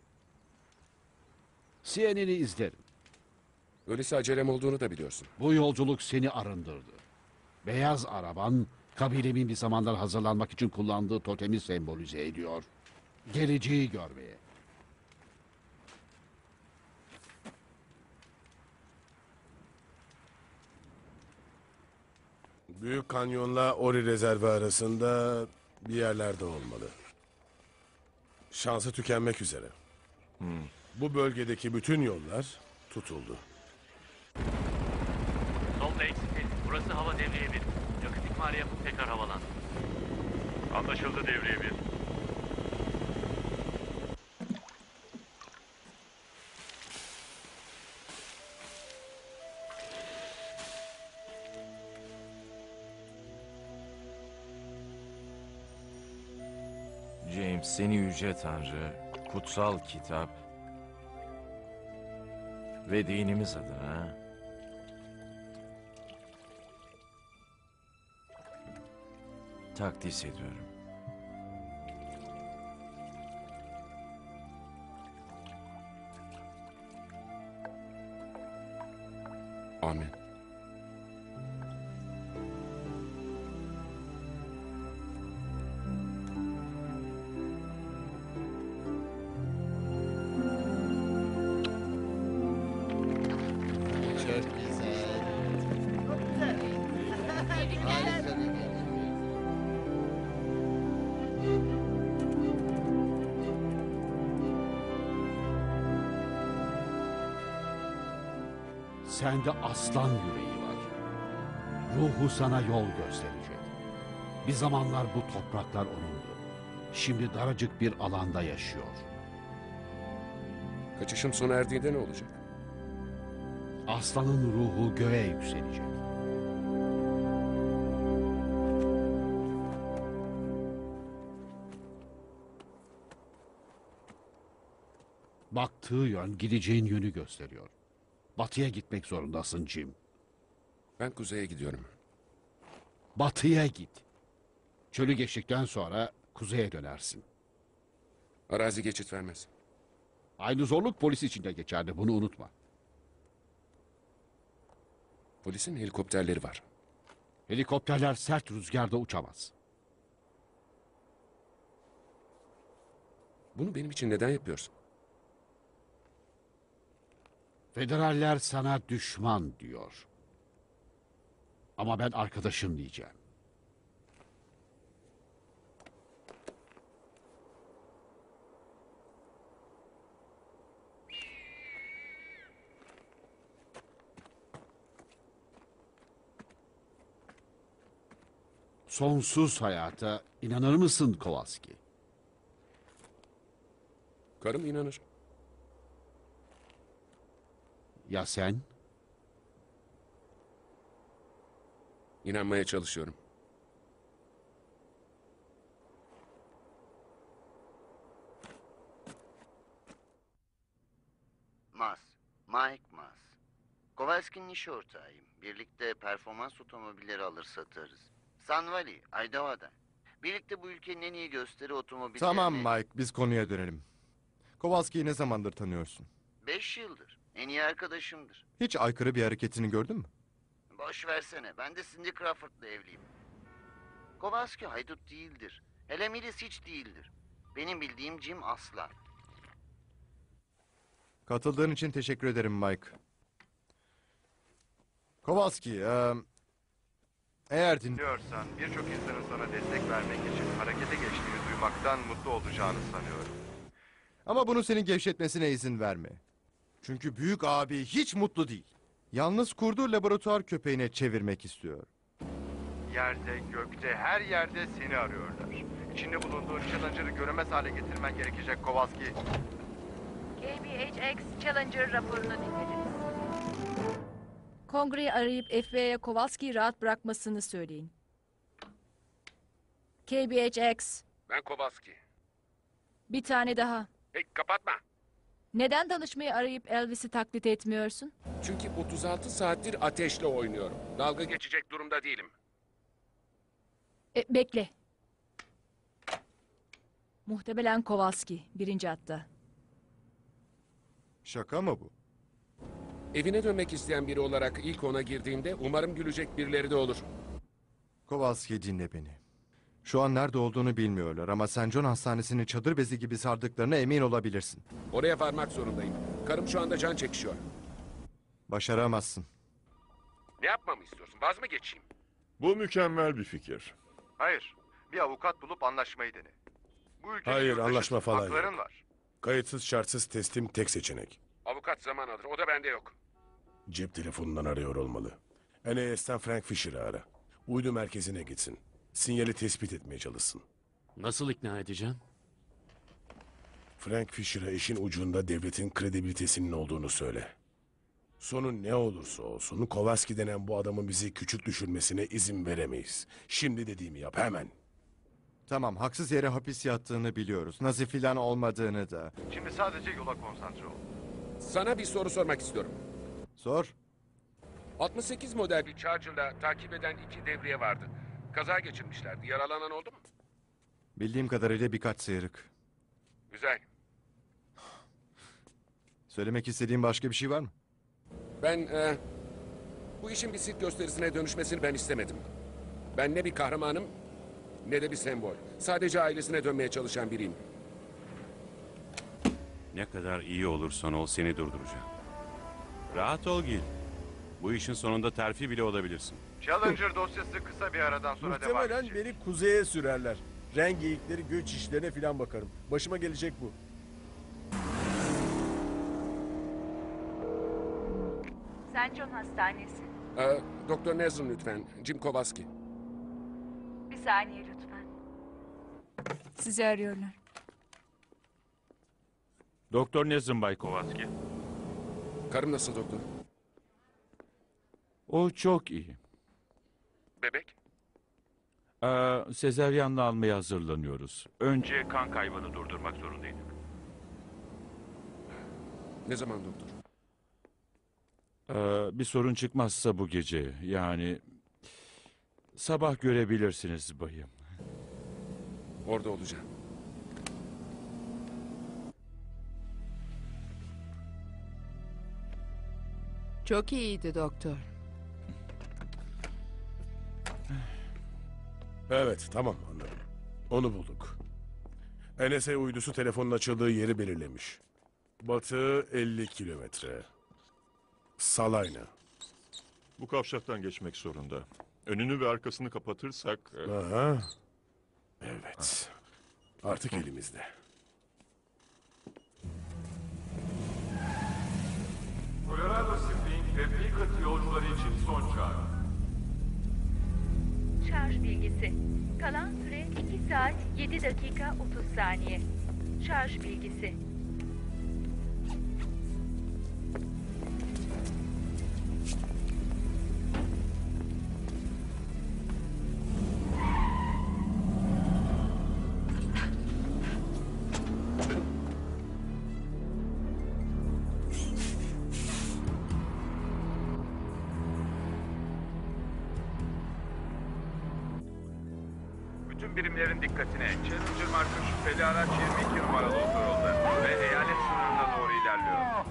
C N N'i izlerim. Öyleyse acelem olduğunu da biliyorsun. Bu yolculuk seni arındırdı. Beyaz araban, kabilemin bir zamanlar hazırlanmak için kullandığı totemi sembolize ediyor. Geleceği görmeye. Büyük Kanyon'la Ori Rezervi arasında bir yerlerde olmalı. Şansı tükenmek üzere. Bu bölgedeki bütün yollar tutuldu. Salt Lake City. Burası hava devriye bir. Yakıt ikmali yapıp tekrar havalan. Anlaşıldı devriye bir. James, seni yüce Tanrı, kutsal kitap ve dinimiz adına takdis ediyorum. Amin. Çok güzel. Harika bir gece. Sende aslan yüreği var. Ruhu sana yol gösterecek. Bir zamanlar bu topraklar onundu. Şimdi daracık bir alanda yaşıyor. Kaçışım sona erdiğinde ne olacak? Aslanın ruhu göğe yükselecek. Baktığı yön gideceğin yönü gösteriyor. Batıya gitmek zorundasın Jim. Ben kuzeye gidiyorum. Batıya git. Çölü geçtikten sonra kuzeye dönersin. Arazi geçit vermez. Aynı zorluk polis için de geçerli, bunu unutma. Polisin helikopterleri var. Helikopterler sert rüzgarda uçamaz. Bunu benim için neden yapıyorsun? Federaller sana düşman diyor. Ama ben arkadaşım diyeceğim. Sonsuz hayata inanır mısın Kowalski? Karım inanır. Ya sen? İnanmaya çalışıyorum. Mas, Mike Mas. Kowalski'nin iş ortağıyım. Birlikte performans otomobilleri alır satarız. Sun Valley, Idaho'da. Birlikte bu ülkenin en iyi gösteri otomobilleri... Tamam Mike, biz konuya dönelim. Kowalski'yi ne zamandır tanıyorsun? Beş yıldır. En iyi arkadaşımdır. Hiç aykırı bir hareketini gördün mü? Boş versene. Ben de Cindy Crawford'la evliyim. Kowalski haydut değildir. Hele Milis hiç değildir. Benim bildiğim Jim aslan. Katıldığın için teşekkür ederim Mike. Kowalski, eee, eğer din... Dinliyorsan birçok insanın sana destek vermek için harekete geçtiğini duymaktan mutlu olacağını sanıyorum. Ama bunu senin gevşetmesine izin verme. Çünkü büyük abi hiç mutlu değil. Yalnız kurdu laboratuvar köpeğine çevirmek istiyor. Yerde, gökte, her yerde seni arıyorlar. İçinde bulunduğun Challenger'ı görünmez hale getirmen gerekecek Kowalski. K B H X Challenger raporunu dinlediniz. Kongreyi arayıp F B I'ye Kowalski'yi rahat bırakmasını söyleyin. K B H X, Ben Kowalski. bir tane daha. Hey, kapatma. Neden danışmayı arayıp Elvis'i taklit etmiyorsun? Çünkü otuz altı saattir ateşle oynuyorum. Dalga geçecek durumda değilim. E, bekle. Muhtemelen Kowalski, birinci hatta. Şaka mı bu? Evine dönmek isteyen biri olarak ilk ona girdiğimde umarım gülecek birileri de olur. Kowalski dinle beni. Şu an nerede olduğunu bilmiyorlar ama Saint John Hastanesi'ni çadır bezi gibi sardıklarına emin olabilirsin. Oraya varmak zorundayım. Karım şu anda can çekişiyor. Başaramazsın. Ne yapmamı istiyorsun? Vaz mı geçeyim? Bu mükemmel bir fikir. Hayır. Bir avukat bulup anlaşmayı dene. Bu ülkede Hayır, yurttaşız, anlaşma falan yok. hakların var. Kayıtsız şartsız teslim tek seçenek. Avukat zaman alır. O da bende yok. Cep telefonundan arıyor olmalı. N A S'ten Frank Fisher'ı ara. Uydu merkezine gitsin. Sinyali tespit etmeye çalışsın. Nasıl ikna edeceğim? Frank Fisher'a işin ucunda devletin kredibilitesinin olduğunu söyle. Sonu ne olursa olsun Kowalski denen bu adamın bizi küçük düşürmesine izin veremeyiz. Şimdi dediğimi yap hemen. Tamam, haksız yere hapis yattığını biliyoruz. Nazi filan olmadığını da. Şimdi sadece yola konsantre ol. Sana bir soru sormak istiyorum. Sor. altmış sekiz model bir Charger'la takip eden iki devriye vardı. Kaza geçirmişlerdi. Yaralanan oldu mu? Bildiğim kadarıyla birkaç sıyrık. Güzel. Söylemek istediğin başka bir şey var mı? Ben e, bu işin bir sirk gösterisine dönüşmesini ben istemedim. Ben ne bir kahramanım ne de bir sembol. Sadece ailesine dönmeye çalışan biriyim. Ne kadar iyi olursan ol seni durduracağım. Rahat ol Gil. Bu işin sonunda terfi bile olabilirsin. Challenger dosyası kısa bir aradan sonra devam Muhtemelen edecek. beni kuzeye sürerler. Ren geyikleri, göç işlerine filan bakarım. Başıma gelecek bu. Saint John Hastanesi. E, Doktor Nezrin lütfen. Jim Kowalski. Bir saniye lütfen. Sizi arıyorlar. Doktor Nezrin Bay Kowalski. Karım nasıl doktor? O çok iyi. Bebek? Ee, sezeryanla almaya hazırlanıyoruz. Önce kan kaybını durdurmak zorundaydık. Ne zaman doktor? Ee, bir sorun çıkmazsa bu gece. Yani sabah görebilirsiniz bayım. Orada olacağım. Çok iyiydi doktor. Evet, tamam anladım. Onu bulduk. N S A uydusu telefonun açıldığı yeri belirlemiş. Batı elli kilometre. Salayna. Bu kavşaktan geçmek zorunda. Önünü ve arkasını kapatırsak... e, Aha. Evet. Artık elimizde. Colorado Spring ve Beacon yolcuları için son çağrı. Şarj bilgisi. Kalan süre iki saat yedi dakika otuz saniye. Şarj bilgisi. Bütün birimlerin dikkatine. Challenger marka şüpheli araç yirmi iki numaralı otoyolda ve eyalet sınırına doğru ilerliyor.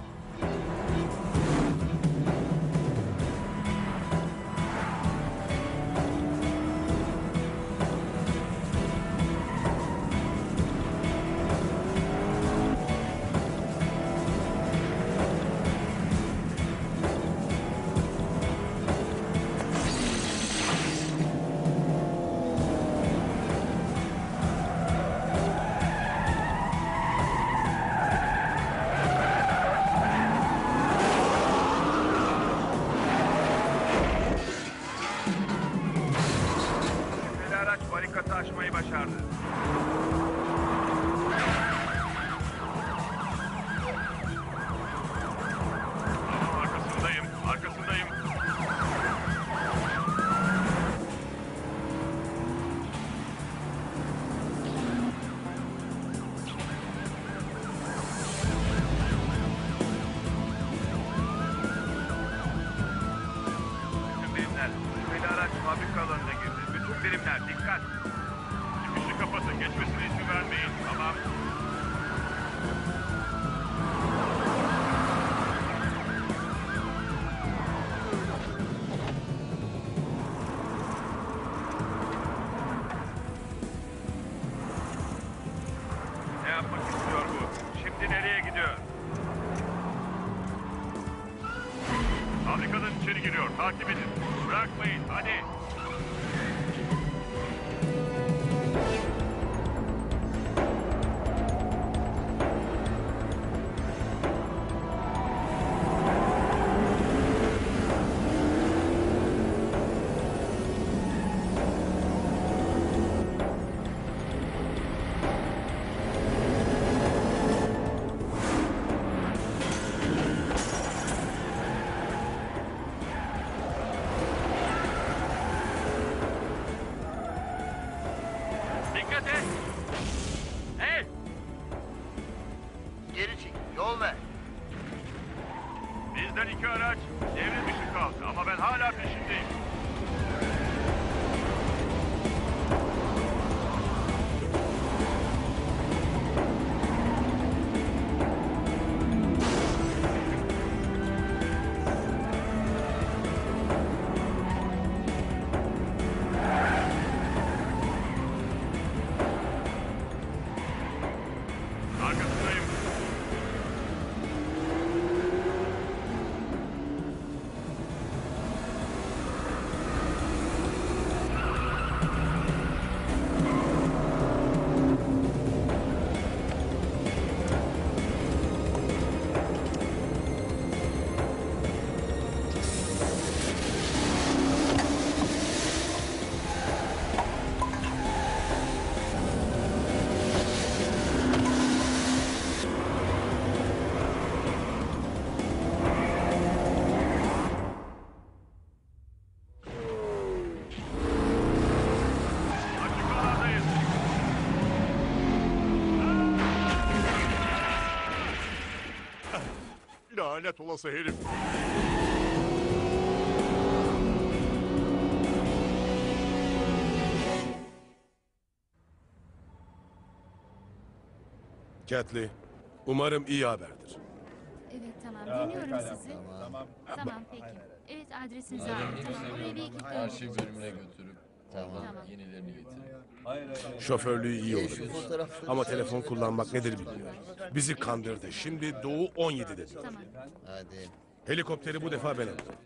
Şüpheli araç barikatı aşmayı başardı. Arkasındayım, arkasındayım. Bütün birimler. Şüpheli araç fabrika alanına girdi. Bütün birimler dikkat. Çıkışı kapatın, geçmesine izin vermeyin. Tamam. Ne yapmak istiyor bu? Şimdi nereye gidiyor? Fabrikadan içeri giriyor, takip edin. Bırakmayın, hadi. Dikkat et! Hey! Geri çek, yol ver. Bizden iki araç devre dışı kaldı ama ben hala peşindeyim. Arkasındayım. Lanet olası herif. Katli, umarım iyi haberdir. Evet tamam dinliyorum sizi. Tamam. Tamam peki. Evet adresinizi aldım. Tamam oraya bir ekip Arşiv göndereceğim. bölümüne götürüp tamam. yenilerini getirin. Şoförlüğü iyi olur. Ama telefon kullanmak nedir bilmiyorum. Bizi kandırdı. Şimdi Doğu on yedide diyor. Tamam. Hadi. Helikopteri bu defa ben aldım.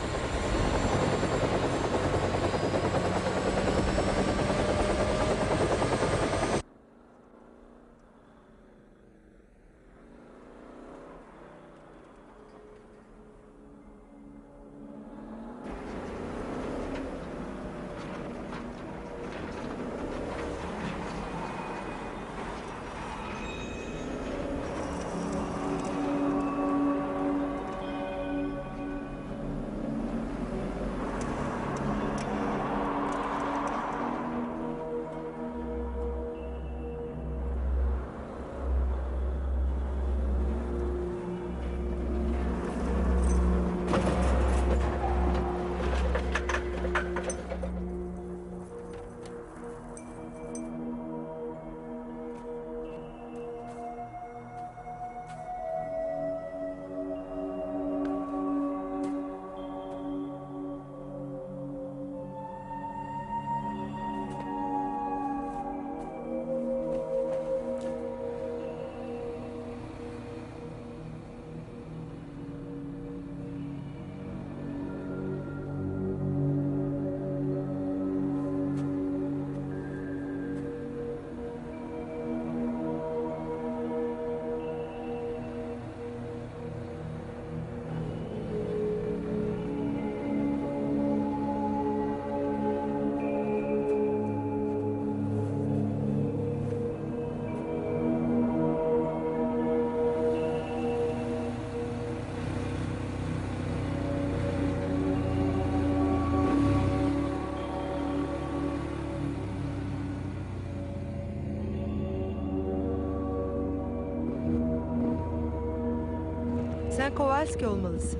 Sen Kowalski olmalısın.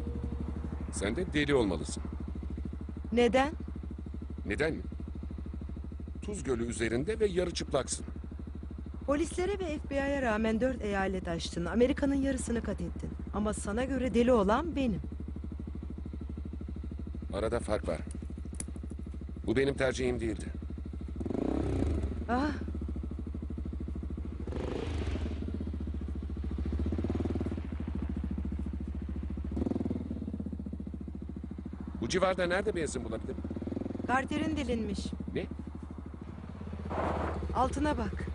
Sen de deli olmalısın. Neden? Neden mi? Tuz Gölü üzerinde ve yarı çıplaksın. Polislere ve F B I'ye rağmen dört eyalet açtın. Amerika'nın yarısını kat ettin. Ama sana göre deli olan benim. Arada fark var. Bu benim tercihim değildi. Ah, Bu civarda nerede benzin bulabilirim? Karterin delinmiş. Ne? Altına bak.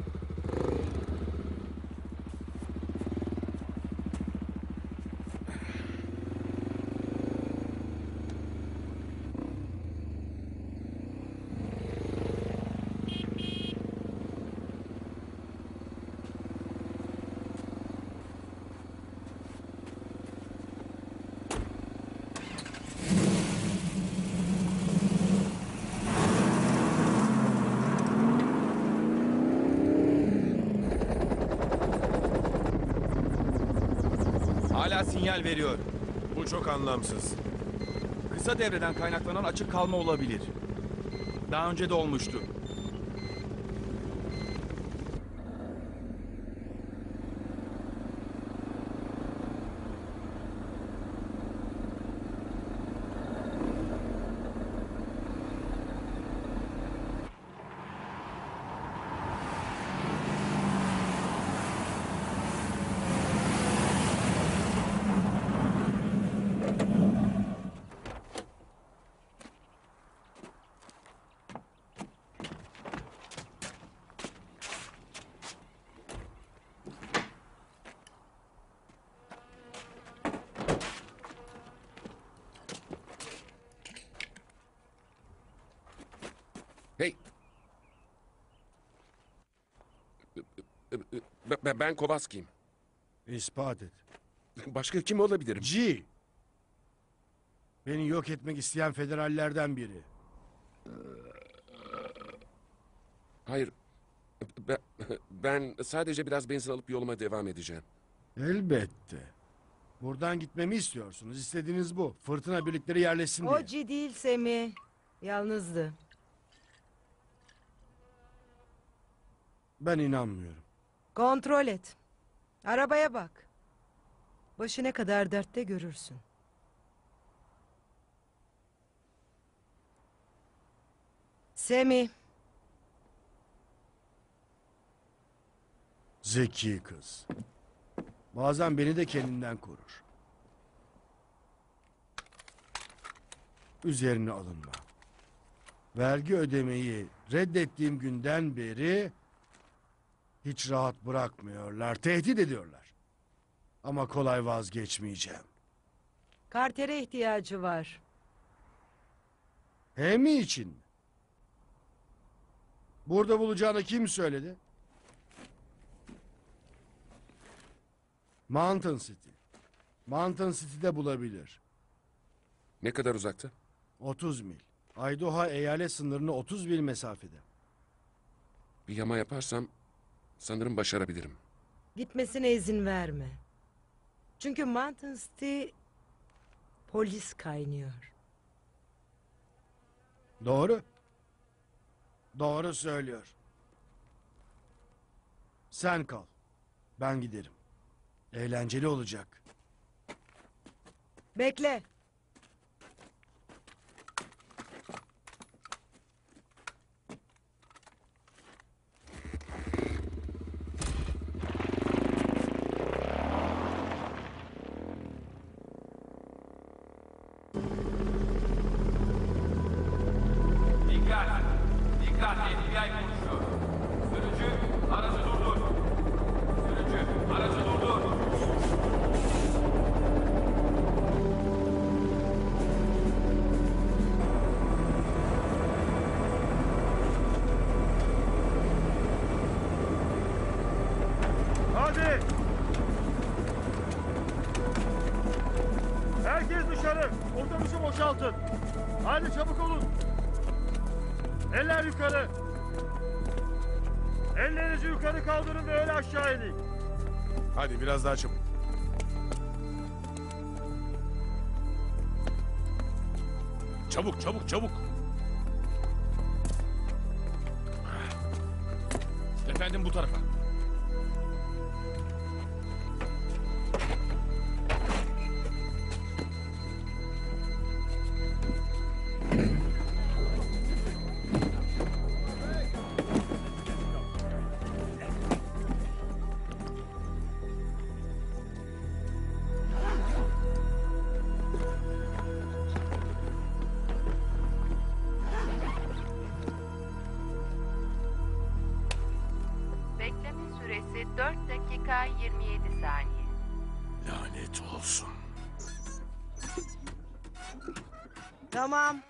hala sinyal veriyor. Bu çok anlamsız. Kısa devreden kaynaklanan açık kalma olabilir. Daha önce de olmuştu. Hey. Ben, ben Kowalski'yim. İspat et. Başka kim olabilirim? G. Beni yok etmek isteyen federallerden biri. Hayır. Ben, ben sadece biraz benzin alıp yoluma devam edeceğim. Elbette. Buradan gitmemi istiyorsunuz. İstediğiniz bu. Fırtına birlikleri yerleşsin diye. O G değil Semih. Yalnızdı. Ben inanmıyorum. Kontrol et. Arabaya bak. Başı ne kadar dertte görürsün. Semih. Zeki kız. Bazen beni de kendinden korur. Üzerine alınma. Vergi ödemeyi reddettiğim günden beri hiç rahat bırakmıyorlar, tehdit ediyorlar. Ama kolay vazgeçmeyeceğim. Carter'e ihtiyacı var. Hemi için mi? Burada bulacağını kim söyledi? Mountain City. Mountain City'de bulabilir. Ne kadar uzakta? otuz mil. Idaho eyalet sınırına otuz mil mesafede. Bir yama yaparsam sanırım başarabilirim. Gitmesine izin verme. Çünkü Mountain City polis kaynıyor. Doğru. Doğru söylüyor. Sen kal. Ben giderim. Eğlenceli olacak. Bekle. Dikkat! Dikkat! F B I konuşuyor. Sürücü, aracı durdur. Sürücü, aracı durdur. Hadi! Herkes dışarı! Otobüsü boşaltın! Hadi çabuk olun! Eller yukarı! Ellerinizi yukarı kaldırın ve öyle aşağı inin. Hadi biraz daha çabuk. Çabuk çabuk çabuk. Efendim bu tarafa. Bekleme süresi dört dakika yirmi yedi saniye. Lanet olsun. Tamam.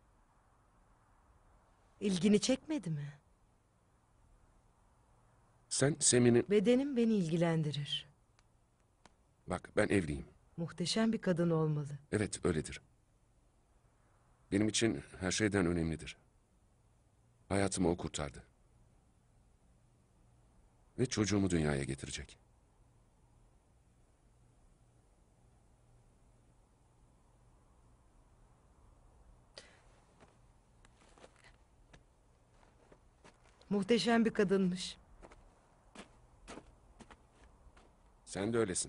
İlgini çekmedi mi? Sen Semi'nin... Bedenim beni ilgilendirir. Bak ben evliyim. Muhteşem bir kadın olmalı. Evet öyledir. Benim için her şeyden önemlidir. Hayatımı o kurtardı. Ve çocuğumu dünyaya getirecek. Muhteşem bir kadınmış. Sen de öylesin.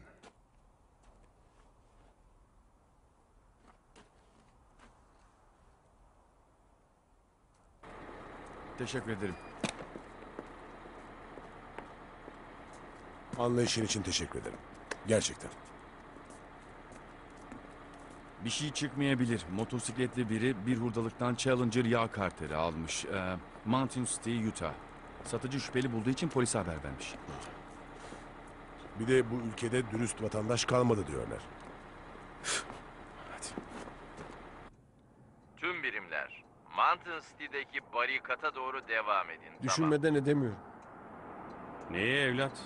Teşekkür ederim. Anlayışın için teşekkür ederim. Gerçekten. Bir şey çıkmayabilir. Motosikletli biri bir hurdalıktan Challenger yağ karteri almış. Ee, Mountain City, Utah. Satıcı şüpheli bulduğu için polise haber vermiş. Bir de bu ülkede dürüst vatandaş kalmadı diyorlar. Tüm birimler, Mountain City'deki barikata doğru devam edin. Düşünmeden edemiyorum. Neye evlat?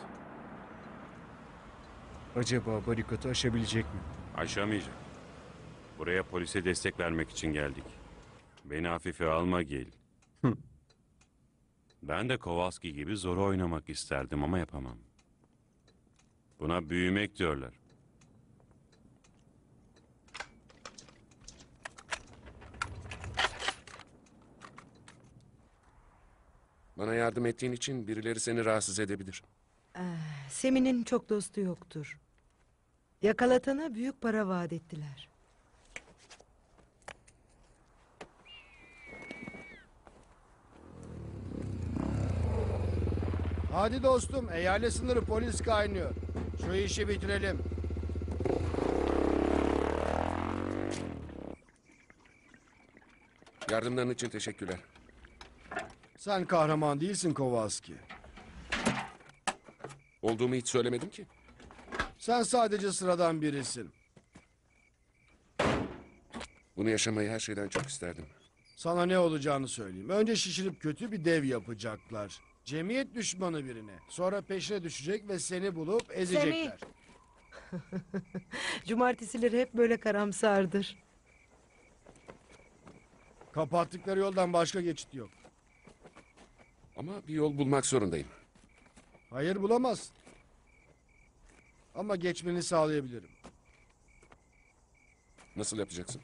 Acaba barikatı aşabilecek mi? Aşamayacak. Buraya polise destek vermek için geldik. Beni hafife alma Gil. Ben de Kowalski gibi zoru oynamak isterdim ama yapamam. Buna büyümek diyorlar. Bana yardım ettiğin için birileri seni rahatsız edebilir. Ah, Semi'nin çok dostu yoktur. Yakalatana büyük para vaat ettiler. Hadi dostum, eyalet sınırı polis kaynıyor. Şu işi bitirelim. Yardımların için teşekkürler. Sen kahraman değilsin Kowalski. Olduğumu hiç söylemedim ki. Sen sadece sıradan birisin. Bunu yaşamayı her şeyden çok isterdim. Sana ne olacağını söyleyeyim. Önce şişirip kötü bir dev yapacaklar. Cemiyet düşmanı birine. Sonra peşine düşecek ve seni bulup ezecekler. Cumartesileri hep böyle karamsardır. Kapattıkları yoldan başka geçit yok. Ama bir yol bulmak zorundayım. Hayır bulamazsın. Ama geçmeni sağlayabilirim. Nasıl yapacaksın?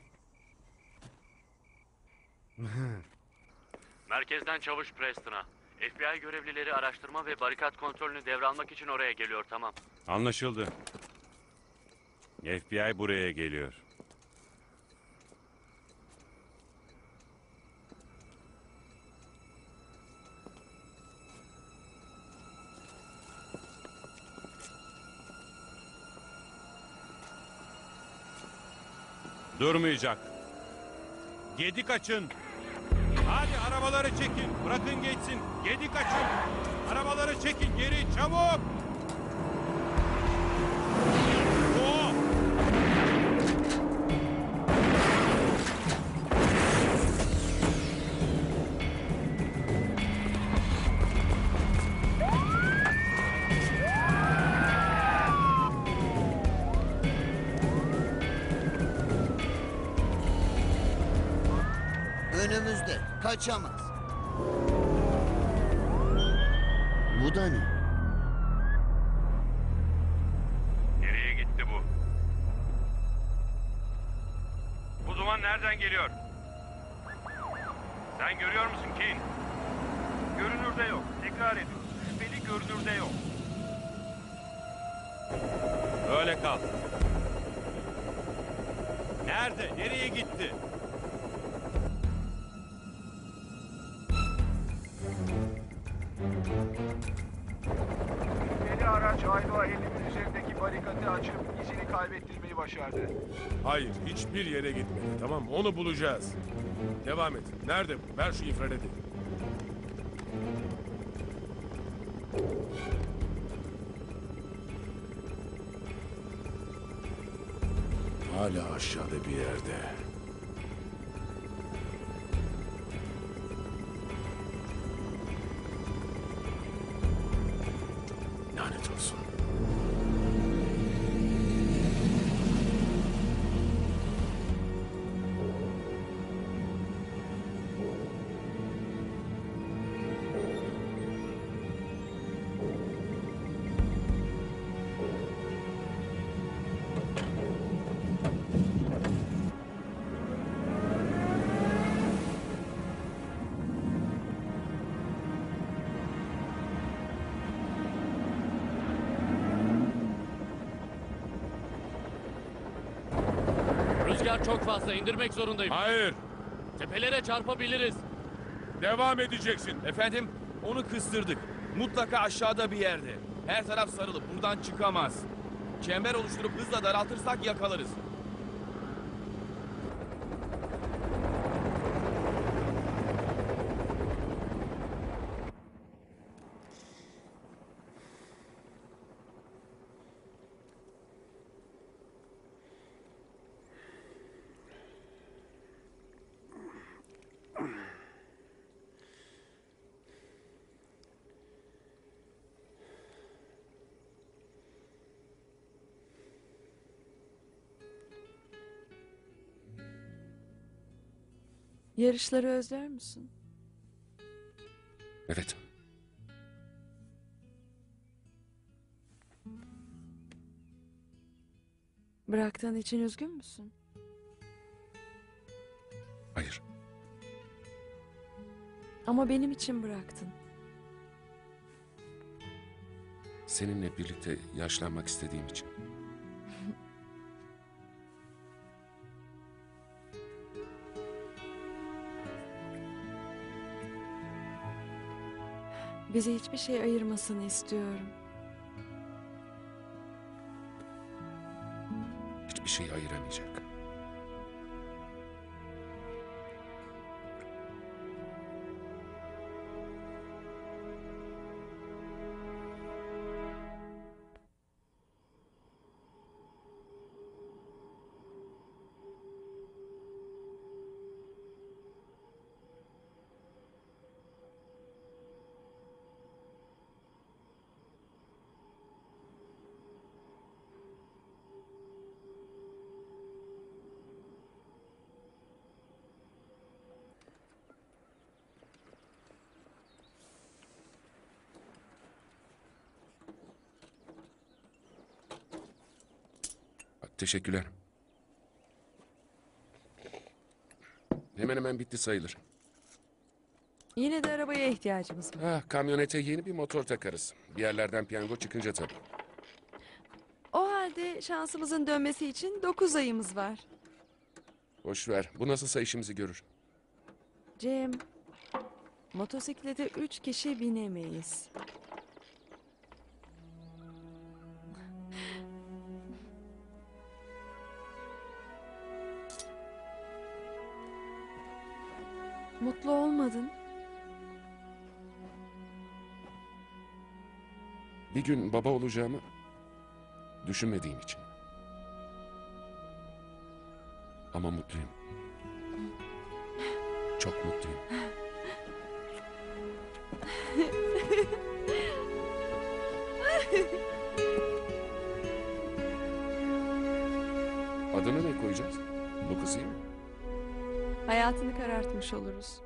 Merkezden Çavuş Preston'a. F B I görevlileri araştırma ve barikat kontrolünü devralmak için oraya geliyor, tamam. Anlaşıldı. F B I buraya geliyor. Durmayacak. Gedik açın. Hadi arabaları çekin. Bırakın geçsin. Gedik açın. Arabaları çekin geri çabuk. O. Önümüzde. Kaçamaz. Bu da ne? Nereye gitti bu? Bu duman nereden geliyor? Sen görüyor musun Kane? Görünürde yok. Tekrar ediyorum. Şüpheli görünürde yok. Öyle kal. Nerede? Nereye gitti? Deli araç Aydoğa ellinin üzerindeki barikatı açıp izini kaybettirmeyi başardı. Hayır, hiçbir yere gitmedi. Tamam, onu bulacağız. Devam et. Nerede bu? Ver şu infraredi. Hala aşağıda bir yerde. ediyorsun? Rüzgar çok fazla, indirmek zorundayım. Hayır. Tepelere çarpabiliriz. Devam edeceksin. Efendim, onu kıstırdık. Mutlaka aşağıda bir yerde. Her taraf sarılı, buradan çıkamaz. Çember oluşturup hızla daraltırsak yakalarız. Yarışları özler misin? Evet. Bıraktığın için üzgün müsün? Hayır. Ama benim için bıraktın. Seninle birlikte yaşlanmak istediğim için. Bizi hiçbir şey ayırmasını istiyorum. Hiçbir şey ayıramayacak. Teşekkürler. Hemen hemen bitti sayılır. Yine de arabaya ihtiyacımız var. Ah, kamyonete yeni bir motor takarız. Bir yerlerden piyango çıkınca tabii. O halde şansımızın dönmesi için dokuz ayımız var. Boş ver. Bu nasılsa işimizi görür. Cem, motosiklete üç kişi binemeyiz. Mutlu olmadın. Bir gün baba olacağımı düşünmediğim için. Ama mutluyum. Çok mutluyum. Adını ne koyacağız? Bu kız iyi mi? Hayatını karartmış oluruz.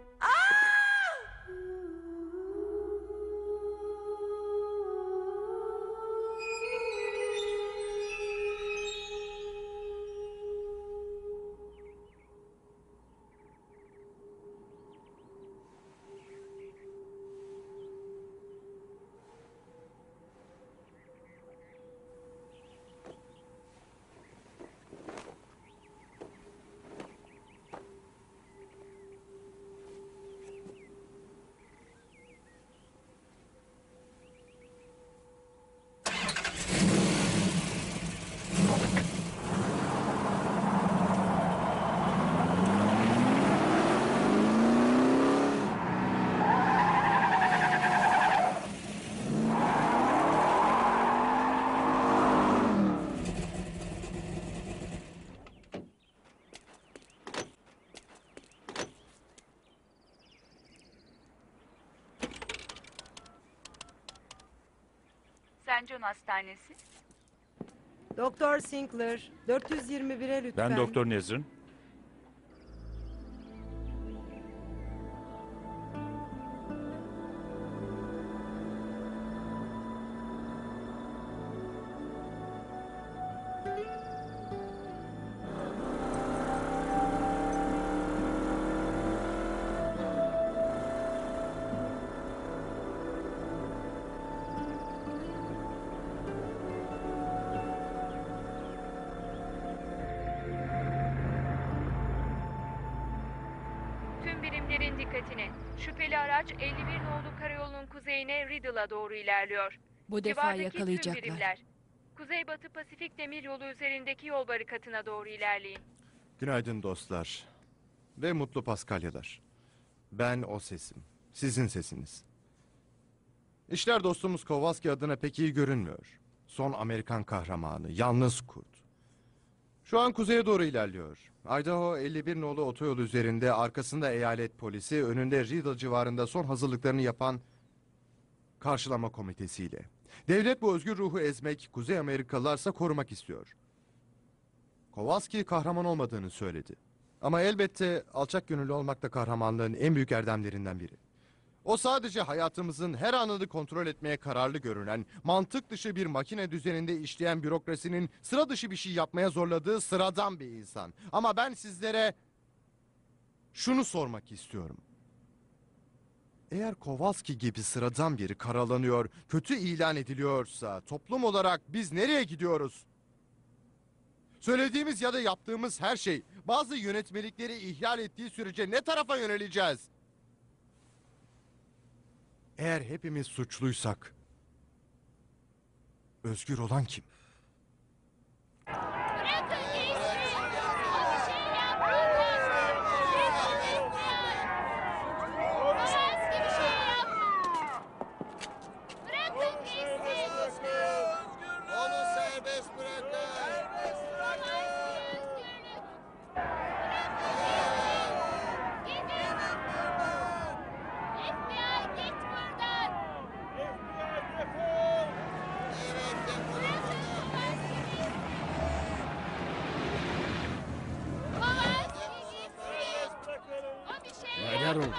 Saint John Hastanesi. Doktor Sinclair, dört yüz yirmi bire lütfen. Ben Doktor Nezrin. Tüm birimlerin dikkatine. Şüpheli araç elli bir nolu karayolunun kuzeyine Riddle'a doğru ilerliyor. Bu defa Civardaki yakalayacaklar. Tüm birimler. Kuzeybatı Pasifik Demir Yolu üzerindeki yol barikatına doğru ilerleyin. Günaydın dostlar. Ve mutlu Paskalyalar. Ben o sesim. Sizin sesiniz. İşler dostumuz Kowalski adına pek iyi görünmüyor. Son Amerikan kahramanı, yalnız kurt. Şu an kuzeye doğru ilerliyor. Idaho elli bir nolu otoyol üzerinde, arkasında eyalet polisi, önünde Riddle civarında son hazırlıklarını yapan karşılama komitesiyle. Devlet bu özgür ruhu ezmek, Kuzey Amerikalılarsa korumak istiyor. Kowalski kahraman olmadığını söyledi. Ama elbette alçak gönüllü olmak da kahramanlığın en büyük erdemlerinden biri. O sadece hayatımızın her anını kontrol etmeye kararlı görünen, mantık dışı bir makine düzeninde işleyen bürokrasinin sıra dışı bir şey yapmaya zorladığı sıradan bir insan. Ama ben sizlere şunu sormak istiyorum. Eğer Kowalski gibi sıradan biri karalanıyor, kötü ilan ediliyorsa toplum olarak biz nereye gidiyoruz? Söylediğimiz ya da yaptığımız her şey bazı yönetmelikleri ihlal ettiği sürece ne tarafa yöneleceğiz? Eğer hepimiz suçluysak, özgür olan kim? Onu serbest bırakın. Neler oldu?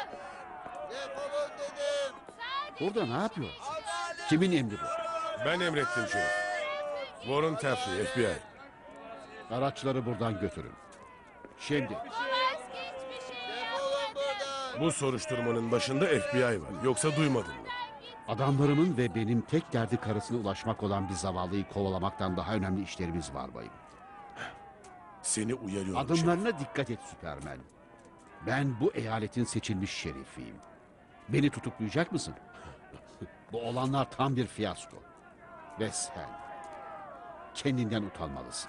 Burada ne yapıyor? Kimin emri bu? Ben emrettim şunu. Warren Taffy, F B I. Araçları buradan götürün. Şimdi. Bu soruşturmanın başında F B I var. Yoksa duymadın mı? Adamlarımın ve benim tek derdi karısına ulaşmak olan bir zavallıyı kovalamaktan daha önemli işlerimiz var bayım. Seni uyarıyorum. Adımlarına dikkat et Süpermen. Ben bu eyaletin seçilmiş şerifiyim. Beni tutuklayacak mısın? Bu olanlar tam bir fiyasko. Ve sen kendinden utanmalısın.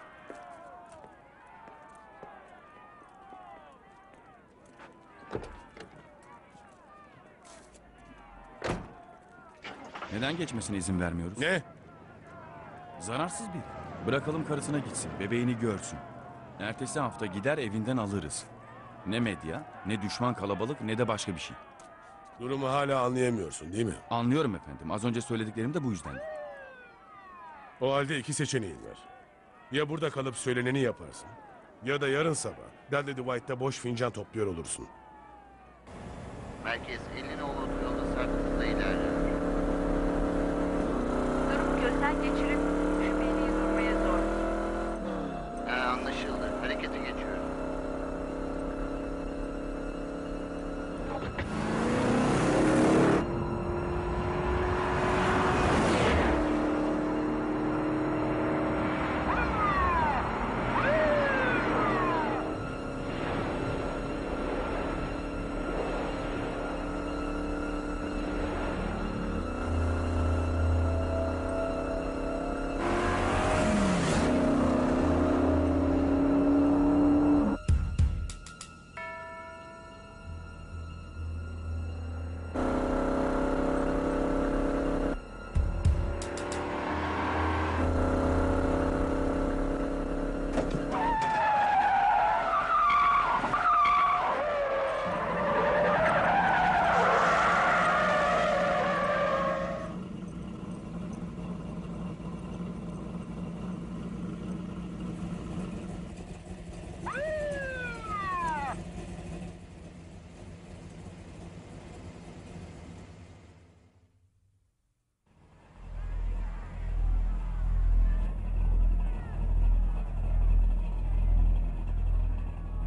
Neden geçmesine izin vermiyoruz? Ne? Zararsız biri. Bırakalım karısına gitsin, bebeğini görsün. Ertesi hafta gider evinden alırız. Ne medya, ne düşman kalabalık, ne de başka bir şey. Durumu hala anlayamıyorsun değil mi? Anlıyorum efendim. Az önce söylediklerim de bu yüzden. O halde iki seçeneğin var. Ya burada kalıp söyleneni yaparsın. Ya da yarın sabah Dudley Dwight'ta boş fincan topluyor olursun. Merkez elli nolu otoyolda sağ hızla ilerliyor. Durumu gözden geçirip şüpheliyi durmaya zor. Ha, anlaşıldı. Harekete geçiyorum.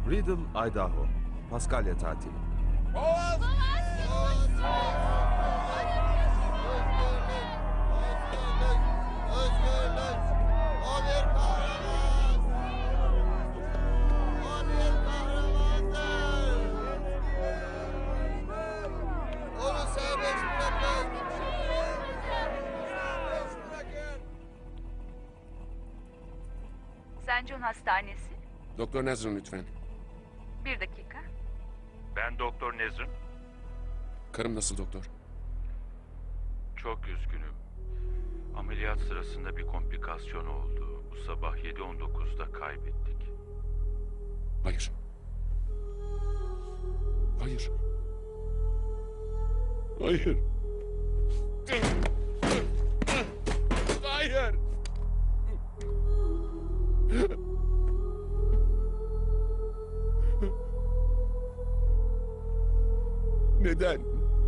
Riddle, Idaho. Paskalya tatili. Özgürlük! O bir kahraman! O bir kahramandır! Onu serbest bırakın! Serbest bırakın! Saint John Hastanesi. Doktor Nazır'ın lütfen. Bir dakika. Ben Doktor Nezrin. Karım nasıl doktor? Çok üzgünüm. Ameliyat sırasında bir komplikasyon oldu. Bu sabah yedi on dokuzda kaybettik. Hayır. Hayır. Hayır. Hayır. Neden?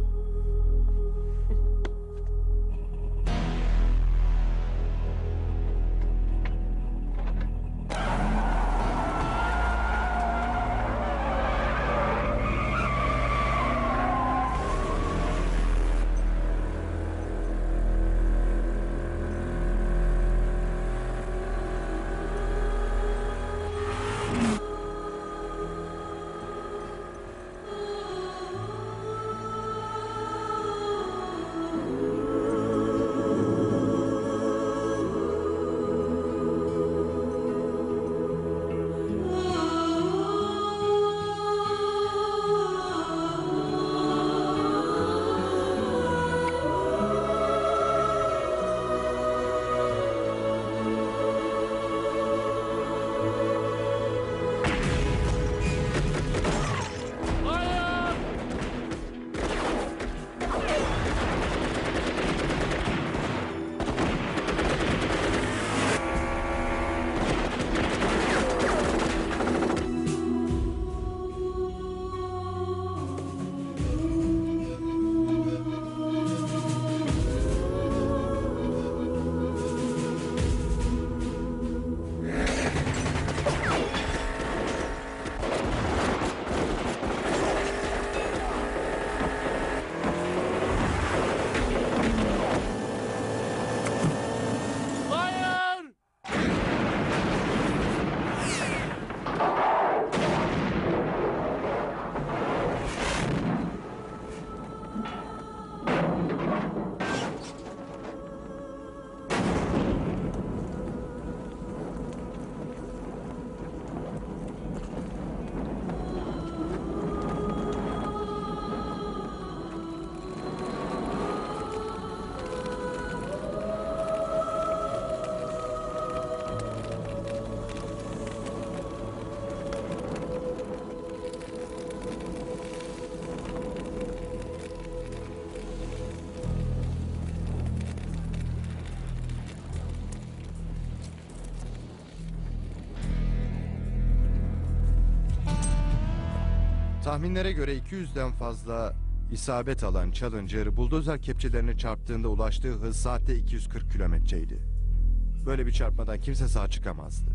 Tahminlere göre iki yüzden fazla isabet alan Challenger buldozer kepçelerine çarptığında ulaştığı hız saatte iki yüz kırk kilometreydi. Böyle bir çarpmadan kimse sağ çıkamazdı.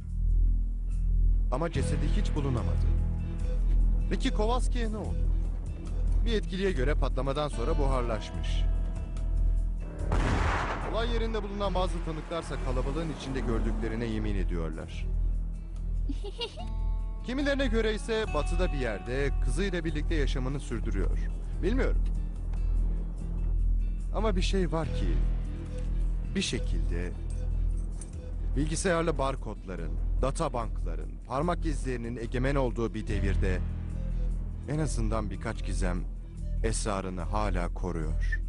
Ama cesedi hiç bulunamadı. Peki Kowalski'ye ne oldu? Bir yetkiliye göre patlamadan sonra buharlaşmış. Olay yerinde bulunan bazı tanıklarsa kalabalığın içinde gördüklerine yemin ediyorlar. Kimilerine göre ise batıda bir yerde kızıyla birlikte yaşamını sürdürüyor. Bilmiyorum. Ama bir şey var ki bir şekilde bilgisayarlı barkodların, databankların, parmak izlerinin egemen olduğu bir devirde en azından birkaç gizem esrarını hala koruyor.